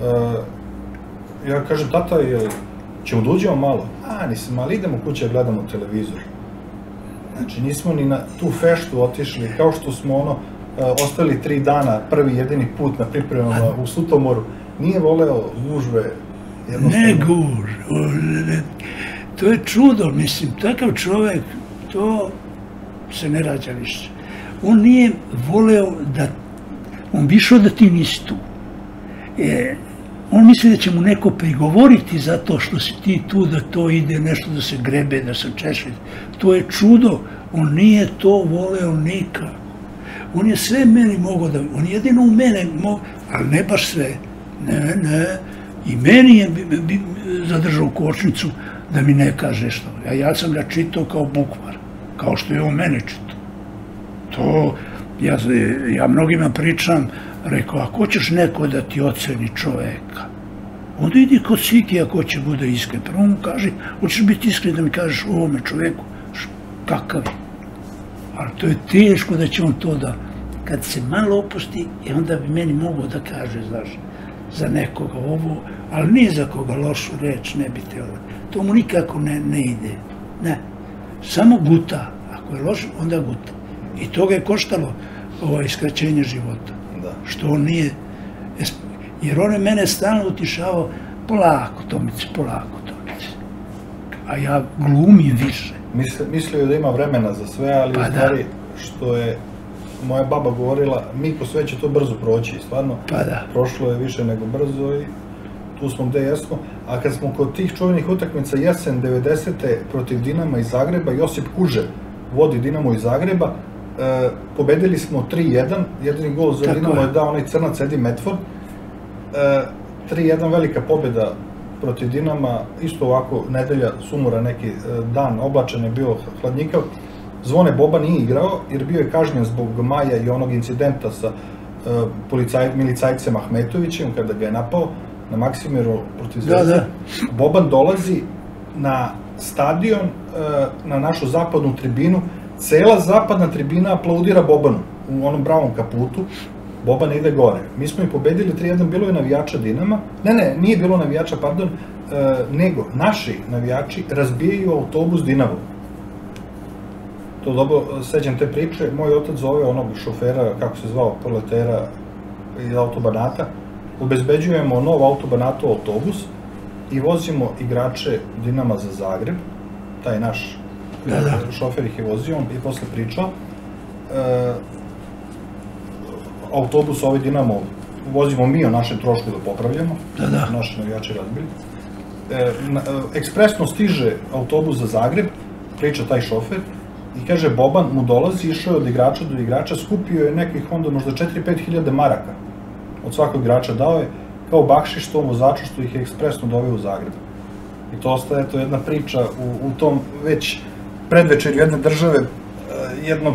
Ja kažem, tata, ćemo da uđemo malo? A, nisam, ali idemo kuće da gledamo televizor. Znači, nismo ni na tu feštu otišli, kao što smo, ono, ostali tri dana, prvi jedini put na pripremama u Sutomoru, nije voleo gužve, jednostavno. Ne gužve, to je čudo, mislim, takav čovek, to se ne rađa više. On nije voleo da, on bi išao da ti nisi tu. On misli da će mu neko prigovoriti zato što si ti tu, da to ide nešto da se grebe, da se češe. To je čudo, on nije to voleo nikako. On je sve meni mogao da, on jedino u mene mogao, ali ne baš sve. Ne, ne, i meni je zadržao kočnicu da mi ne kaže što. Ja sam ga čitao kao bukvar, kao što je on mene čitao. To, ja mnogima pričam, rekao, ako hoćeš neko da ti oceni čoveka, onda idi kod Siki ako će bude iskren. Prvo mu kaži, hoćeš biti iskren da mi kažeš o ovome čoveku, kakav je. Ali to je teško da će on to da, kad se malo opusti, onda bi meni mogao da kaže, znaš, za nekoga ovo, ali nije za koga lošu reč, ne bi teo. To mu nikako ne ide. Ne. Samo guta. Ako je loš, onda guta. I to ga je koštalo iskraćenje života. Što on nije, jer on je mene stalno utišavao, polako Tomice, polako Tomice. A ja glumim više. Mislio je da ima vremena za sve, ali u stvari što je moja baba govorila, Miko, sve će to brzo proći. Stvarno, prošlo je više nego brzo i tu smo gde jesmo. A kad smo kod tih čuvenih utakmica jesen devedesete protiv Dinama iz Zagreba, Josip Kuže vodi Dinamo iz Zagreba, pobedili smo tri jedan, jedini gol za Dinamo je dao onaj crnac Eddie Medford. tri jedan velika pobjeda protiv Dinama, isto ovako nedelja, sumora, neki dan, oblačan je bio, hladnjikav. Zvone Boban nije igrao jer bio je kažnjen zbog Maja i onog incidenta sa milicajcem Ahmetovićem kada ga je napao na Maksimiru protiv Zvezde. Boban dolazi na stadion, na našu zapadnu tribinu. Cela zapadna tribina aplaudira Bobanu u onom bravom kaputu. Boban ide gore. Mi smo i pobedili tri jedan, bilo je navijača Dinama. Ne, ne, nije bilo navijača, pardon, nego naši navijači razbijaju autobus Dinamo. To dobro, sećam te priče. Moj otac zove onog šofera, kako se zvao, proletera iz autobanata. Obezbeđujemo nov autobanatov autobus i vozimo igrače Dinama za Zagreb. Taj naš šofer ih je vozio, on je posle pričao. Autobus ovaj Dinamo vozimo mi o našem trošku da popravljamo, naši navijači razbili. Ekspresno stiže autobus za Zagreb, priča taj šofer, i kaže Boban mu dolazi, išao je od igrača do igrača, skupio je nekih onda možda četiri do pet hiljada maraka od svakog igrača, dao je kao bakšiš tom vozaču što ih je ekspresno doveo u Zagreb. I to ostaje, to je jedna priča u tom već predvečer jedne države, jednog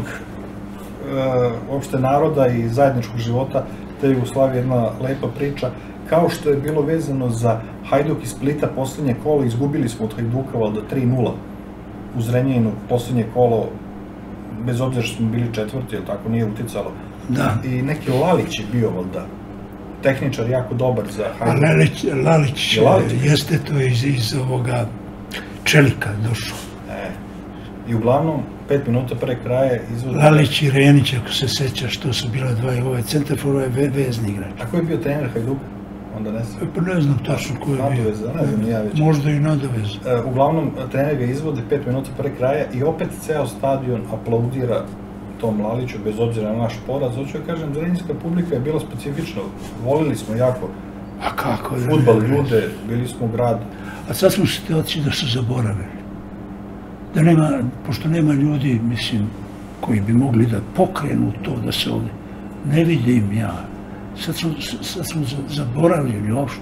uopšte naroda i zajedničkog života, te Jugoslavije jedna lepa priča, kao što je bilo vezano za Hajduk iz Splita poslednje kolo, izgubili smo od Hajduka valjda tri nula u Zrenjaninu poslednje kolo, bez obzira što smo bili četvrti, ili tako, nije uticalo. Da. I neki Lalić je bio valjda tehničar jako dobar za Hajduk. A Lalić jeste to iz ovoga Čelika došao. E, i uglavnom, pet minuta pre kraja izvod... Lalić i Renić, ako se sećaš, to su bila dva, ovaj centarfor, ovaj vezni igrač. A ko je bio trener Hajduka? Onda ne znam. Pa ne znam tačno ko je bio. Nadoveza, ne znam, ja već. Možda i Nadoveza. Uglavnom, trener ga izvode pet minuta pre kraja i opet ceo stadion aplaudira tom Laliću, bez obzira na naš poraz. Hoću da kažem, zrenjinska publika je bila specifična. Volili smo jako A kako? fudbal, ljude, bili smo u gradu. A sad smo situaciji da su zaboravili. Da nema, pošto nema ljudi, mislim, koji bi mogli da pokrenu to, da se ovdje, ne vidim ja. Sad smo, sad smo zaboravljeni uopšte.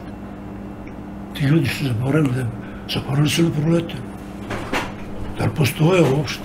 Ti ljudi su zaboravili da, zaboravili su na Proletar. Da li postoje uopšte?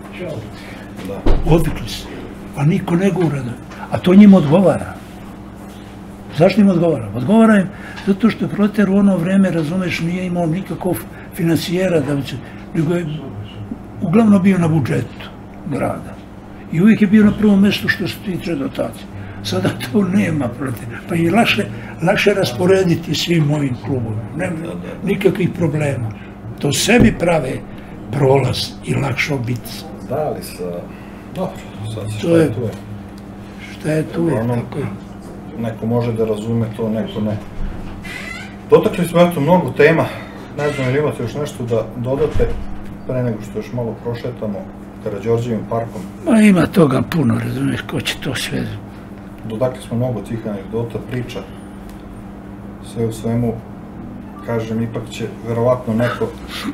Da. Odvikli se. Pa niko ne gura da. A to njima odgovara. Zašto njima odgovara? Odgovara im zato što je Proletar u ono vreme, razumeš, nije imao nikakvog financijera, da će, nego je uglavnom bio na budžetu grada. I uvijek je bio na prvom mjestu što se tiče dotacije. Sada to nema, pa i lakše rasporediti svim ovim klubovima. Nema nikakvih problema. To sebi prave prolaz i lakše biti. Da, ali sa... Dobro, sad šta To je je- tu je. Šta je tu? je, Uglavnom, tako je. neko može da razume to, neko ne. Dotakli smo eto mnogo tema, ne znam ili imate još nešto da dodate pre nego što još malo prošetamo Karađorđevim parkom. Ma ima toga puno, razumiješ, ko će to sve... Dodakli smo mnogo tih anegdota, priča, sve u svemu, kažem, ipak će verovatno neko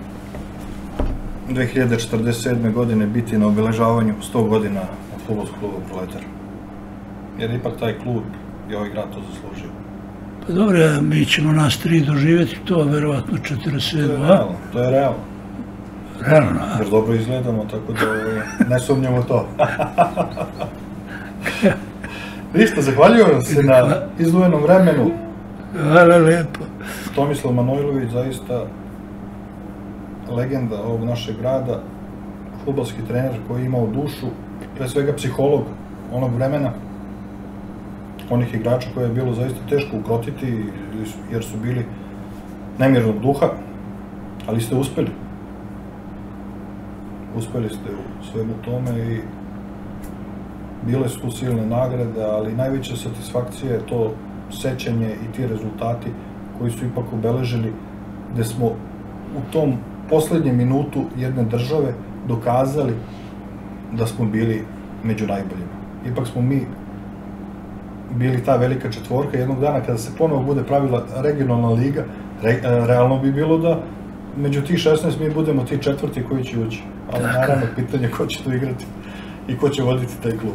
dve hiljade četrdeset sedme. godine biti na obeležavanju sto godina od fudbalskog kluba Proletar. Jer ipak taj klub i ovaj grad to zaslužio. Pa dobro, mi ćemo nas tri doživjeti to, a verovatno četrdeset To je sedam. realno, to je realno. Realno, a? Jer dobro izgledamo, tako da ovaj, ne sumnjamo to. Ništa, zahvaljujem se na izdvojenom vremenu. Hvala lepo. Tomislav Manojlović, zaista legenda ovog našeg grada, fudbalski trener koji je imao dušu, pre svega psiholog onog vremena, onih igrača koje je bilo zaista teško ukrotiti jer su bili nemirnog duha, ali ste uspeli. Uspeli ste u svemu tome i bile su silne nagrade, ali najveća satisfakcija je to sećanje i ti rezultati koji su ipak obeležili gde smo u tom poslednjem minutu jedne države dokazali da smo bili među najboljima. Ipak smo mi bili ta velika četvorka. Jednog dana kada se ponovo bude pravila regionalna liga, re, realno bi bilo da među tih šesnaest mi budemo ti četvrti koji će ući. Ali naravno pitanje ko će to igrati i ko će voditi taj klub.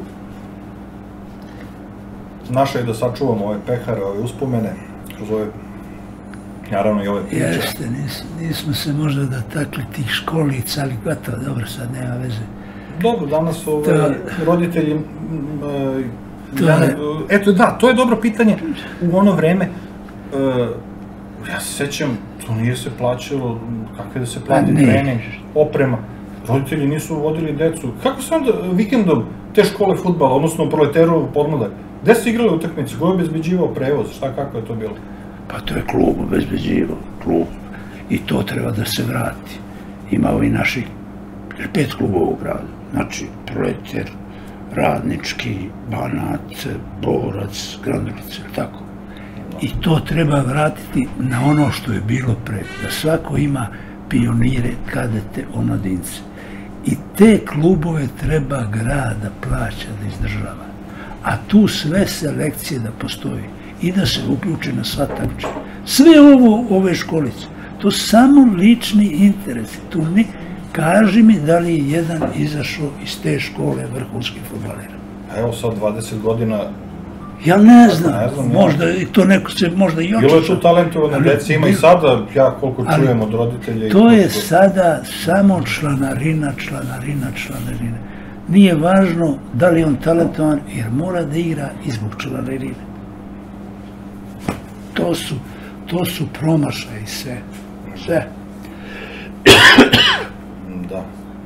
Naše je da sačuvamo ove pehare, ove uspomene, kroz ove, naravno i ove priče. Jeste, nis, nismo se možda dotakli tih školica, ali gotovo, dobro, sad nema veze. Dobro, danas ove, To- roditelji... m, e, To ja ne- je- Eto, da, to je dobro pitanje. U ono vreme, e, ja se sećam, to nije se plaćalo, kakve da se plati Pa ne. trening, oprema. Roditelji nisu vodili decu. Kako se onda vikendom te škole fudbala, odnosno Proletarov podmladak, gde se igrali utakmice, ko je obezbeđivao prevoz, šta, kako je to bilo? Pa to je klub obezbeđivao, klub. I to treba da se vrati. Ima ovi naši pet klubova u gradu. Znači, Proletar, Radnički, Banat, Borac, Grandulica, tako. I to treba vratiti na ono što je bilo pre. Da svako ima pionire, kadete, omladince. I te klubove treba grad da plaća, da izdržava. A tu sve selekcije da postoji i da se uključe na sva takmičenja. Sve ovo, ove školice, to samo lični interesi. Tu ne, kaži mi da li je jedan izašao iz te škole vrhunskih fudbalera. Evo sad dvadeset godina Ja ne znam, možda i to neko se možda i očiša. Bilo je tu talentovane dece, ima i sada, ja koliko čujem od roditelja. To je sada samo članarina, članarina, članarina. Nije važno da li je on talentovan, jer mora da igra i zbog članarine. To su, to su promašaji sve. Sve. Da.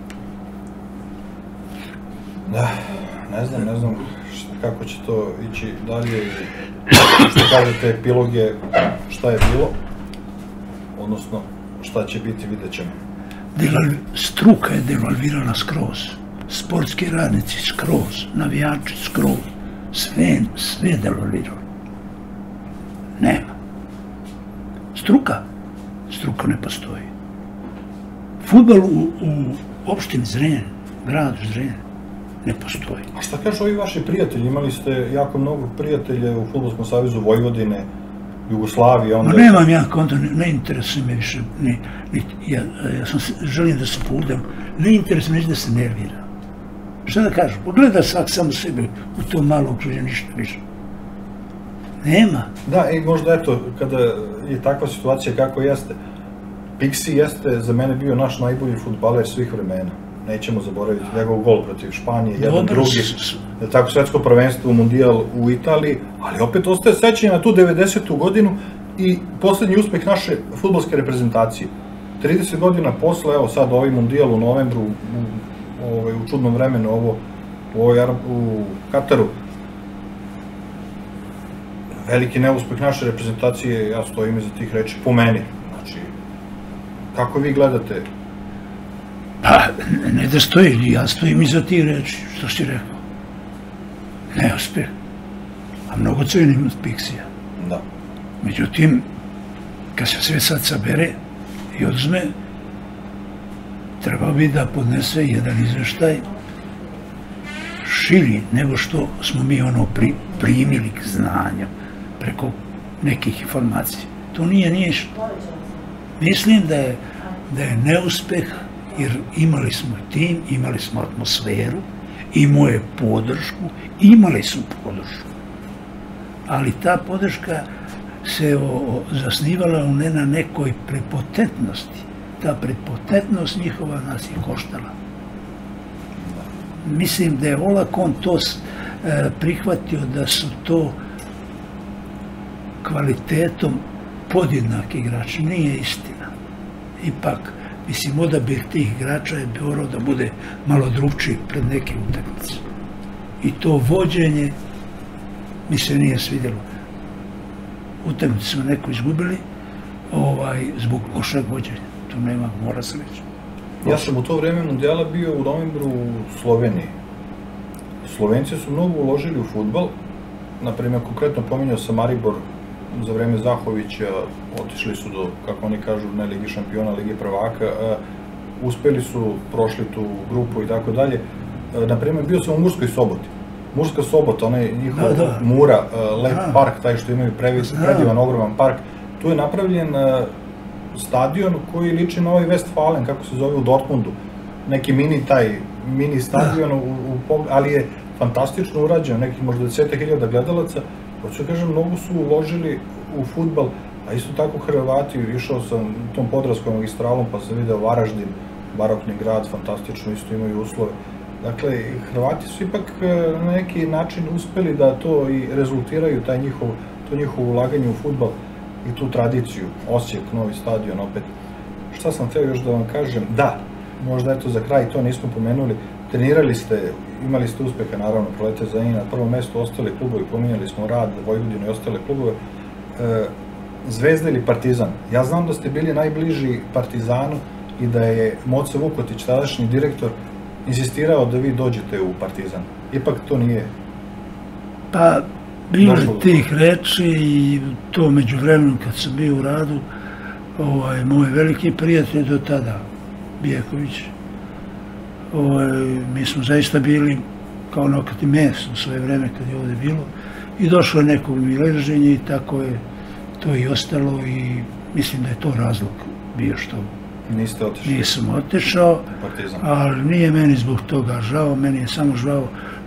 Da, ne znam, ne znam kako će to ići dalje. Što kažete, epilog je šta je bilo, odnosno šta će biti, vidjet ćemo. Struka je devalvirana skroz. Sportski radnici skroz, navijači skroz. Sve, sve je devalvirano. Nema. Struka. Struka ne postoji. Fudbal u, u opštini Zrenjanin, gradu Zrenjanin, ne postoji. A šta kažu ovi vaši prijatelji? Imali ste jako mnogo prijatelja u Fudbalskom savezu Vojvodine, Jugoslavije, onda... Ma nemam ja konta, ne, ne interesuje me više, ne, ne, ja, ja sam se, želim da se poudam, ne interesuje me neće da se nervira. Šta da kažu? Pogleda svak samo sebe u tom malom okruženju, ništa više. Nema. Da, i možda eto, kada je takva situacija kako jeste, Pixi jeste za mene bio naš najbolji fudbaler svih vremena. Nećemo zaboraviti njegov gol protiv Španije, jedan drugi, tako svetsko prvenstvo u Mundijal u Italiji, ali opet ostaje sećanje na tu devedesetu godinu i poslednji uspeh naše fudbalske reprezentacije. trideset godina posle, evo sad ovaj Mundijal u novembru, u, u, u čudnom vremenu, ovo, u, ovoj, u Kataru, veliki neuspeh naše reprezentacije, ja stojim iza tih reči, po meni. Znači, kako vi gledate? Pa, ne da stoji, ja stojim iza tih reči, što si rekao. Neuspeh. A mnogo cenim od Pixija. Da. Međutim, kad se sve sad sabere i oduzme, trebao bi da podnese jedan izveštaj širi nego što smo mi ono pri, primili k znanju preko nekih informacija. To nije ništa. Mislim da je, da je neuspeh, jer imali smo tim, imali smo atmosferu, imao je podršku, imali su podršku. Ali ta podrška se o, o, zasnivala ne na nekoj prepotentnosti. Ta prepotentnost njihova nas je koštala. Mislim da je olako to e, prihvatio da su to kvalitetom podjednaki igrači. Nije istina. Ipak, mislim, odabir tih igrača je morao da bude malo drugčiji pred neke utakmice. I to vođenje mi se nije svidjelo. Utakmice smo neko izgubili ovaj, zbog lošeg vođenja. To nema, mora se reći. Ja sam u to vreme Mundijala bio u novembru u Sloveniji. Slovenci su mnogo uložili u fudbal. Naprimjer, konkretno pominjao sam Maribor za vreme Zahovića, otišli su do, kako oni kažu, ne Ligi šampiona, Ligi prvaka, uspeli su, prošli tu grupu i tako dalje. Naprimjer, bio sam u Murskoj Soboti. Murska Sobota, onaj njihov Mura, lep park, taj što imaju predivan, ogroman park, tu je napravljen stadion koji liči na ovaj Westfalen, kako se zove u Dortmundu. Neki mini taj, mini stadion, u, u, ali je fantastično urađen, nekih možda deset hiljada gledalaca. Hoću kažem, mnogo su uložili u fudbal, a isto tako Hrvati, išao sam tom Podravskom magistralom pa sam video Varaždin, barokni grad, fantastično, isto imaju uslove. Dakle, Hrvati su ipak na neki način uspeli da to i rezultiraju, taj njihov, to njihovo ulaganje u fudbal i tu tradiciju, Osijek, novi stadion opet. Šta sam htio još da vam kažem? Da, možda eto za kraj to nismo pomenuli, trenirali ste, imali ste uspeha, naravno, Proletar Zrenjanin na prvom mestu, ostali klubovi, pominjali smo Rad, Vojvodinu i ostale klubove. E, Zvezda ili Partizan? Ja znam da ste bili najbliži Partizanu i da je Moca Vukotić, tadašnji direktor, insistirao da vi dođete u Partizan. Ipak to nije... Pa, bilo je tih reči i to među vremenom kad sam bio u Radu, ovaj, moj veliki prijatelj do tada, Bijeković, ovaj, mi smo zaista bili kao nokati mes u svoje vreme kad je ovde bilo i došlo je neko mileženje i tako je to i ostalo i mislim da je to razlog bio što Niste otišli? Nisam otišao, ali nije meni zbog toga žao, meni je samo žao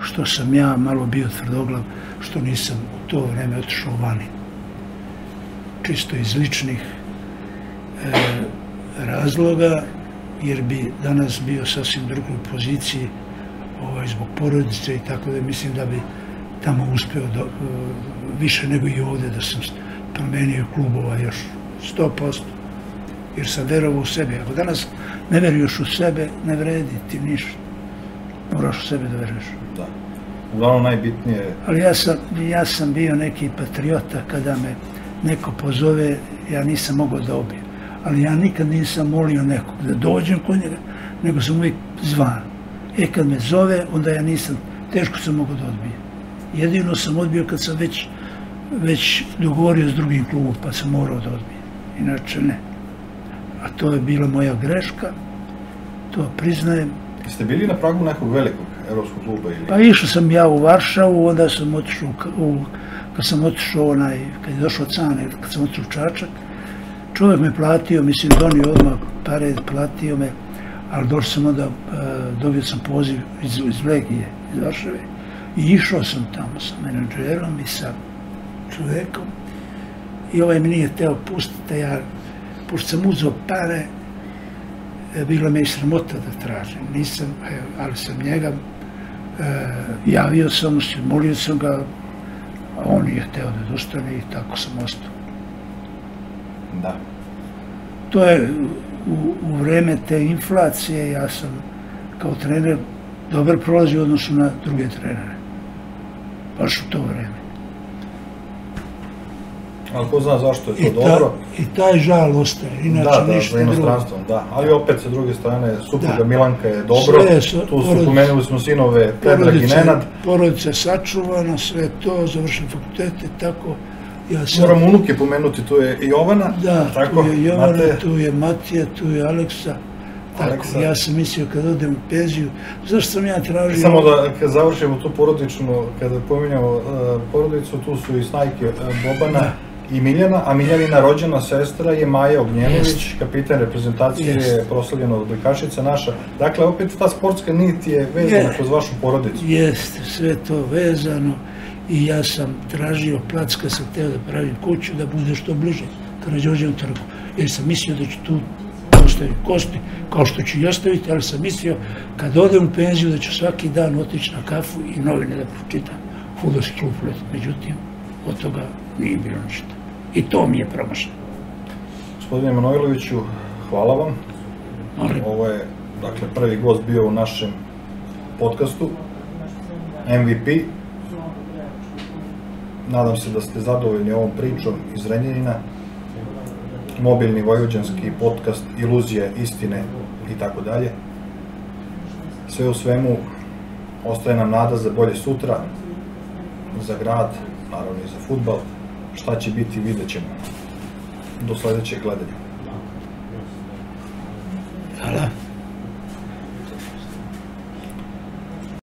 što sam ja malo bio tvrdoglav, što nisam u to vreme otišao vani. Čisto iz ličnih e, razloga, jer bi danas bio sasvim drugoj poziciji ovaj, zbog porodice i tako da mislim da bi tamo uspeo do, više nego i ovde, da sam promenio klubova još sto posto, jer sam verovao u sebe. Ako danas ne veruješ u sebe, ne vredi ti ništa. Moraš u sebe da veruješ. Da. Uglavnom najbitnije... Ali ja sam, ja sam bio neki patriota kada me neko pozove, ja nisam mogao da obijem. Ali ja nikad nisam molio nekog da dođem kod njega, nego sam uvijek zvan. E kad me zove, onda ja nisam, teško sam mogao da odbijem. Jedino sam odbio kad sam već, već dogovorio s drugim klubom, pa sam morao da odbijem. Inače ne. A to je bila moja greška, to priznajem. Ste bili na pragu nekog velikog evropskog kluba ili? Pa išao sam ja u Varšavu, onda sam otišao u, kad sam otišao onaj, kad je došao Cane, kad sam otišao u Čačak, čovjek me platio, mislim, donio odmah pare, platio me, ali došao sam onda, dobio sam poziv iz, iz Legije, iz Varšave, i išao sam tamo sa menadžerom i sa čovjekom, i ovaj mi nije teo pustiti, ja, pošto sam uzeo pare, bilo me i sramota da tražim, nisam, ali sam njega, javio sam se, molio sam ga, a on nije hteo da dostane i tako sam ostao. Da. To je u, u vreme te inflacije, ja sam kao trener dobar prolazio u odnosu na druge trenere. Baš u to vreme. Ali ko zna zašto je to I ta, dobro? I taj žal ostaje, inače da, da, ništa za inostranstvom, drugo. Da. Ali opet sa druge strane, supruga Da. Milanka je dobro, Sve su- tu su porodica- pomenuli smo sinove Predrag i Porodica, Nenad. porodica je sačuvana, sve to, završim fakultete, tako. Ja sam, Moram unuke pomenuti, tu je i Jovana, da, tako, tu je Jovana, Mate, tu je Matija, tu je Aleksa. Tako, Aleksa. ja sam mislio kad odem u penziju, zašto sam ja tražio... Samo da kad završimo tu porodičnu, kada pominjamo uh, porodicu, tu su i snajke uh, Bobana Da. i Miljana, a Miljanina rođena sestra je Maja Ognjenović, Jest. kapitan reprezentacije, Jest. proslavljena odbojkašica naša. Dakle, opet ta sportska nit je vezana Je. kroz vašu porodicu. Jeste, sve to vezano i ja sam tražio plac kad sam hteo da pravim kuću, da bude što bliže Karađorđevom trgu, jer sam mislio da ću tu ostaviti kosti, kao što ću i ostaviti, ali sam mislio kad odem u penziju da ću svaki dan otići na kafu i novine da pročitam fudbalski klub Flet. Međutim, od toga nije bilo ništa. I to mi je promašeno. Gospodine Manojloviću, hvala vam. Ali, Ovo je, dakle, prvi gost bio u našem podcastu, M V P. Nadam se da ste zadovoljni ovom pričom iz Renjanina. Mobilni vojvođanski podcast Iluzije istine i tako dalje. Sve u svemu, ostaje nam nada za bolje sutra, za grad, naravno i za fudbal. Šta će biti, vidjet ćemo. Do sledećeg gledanja.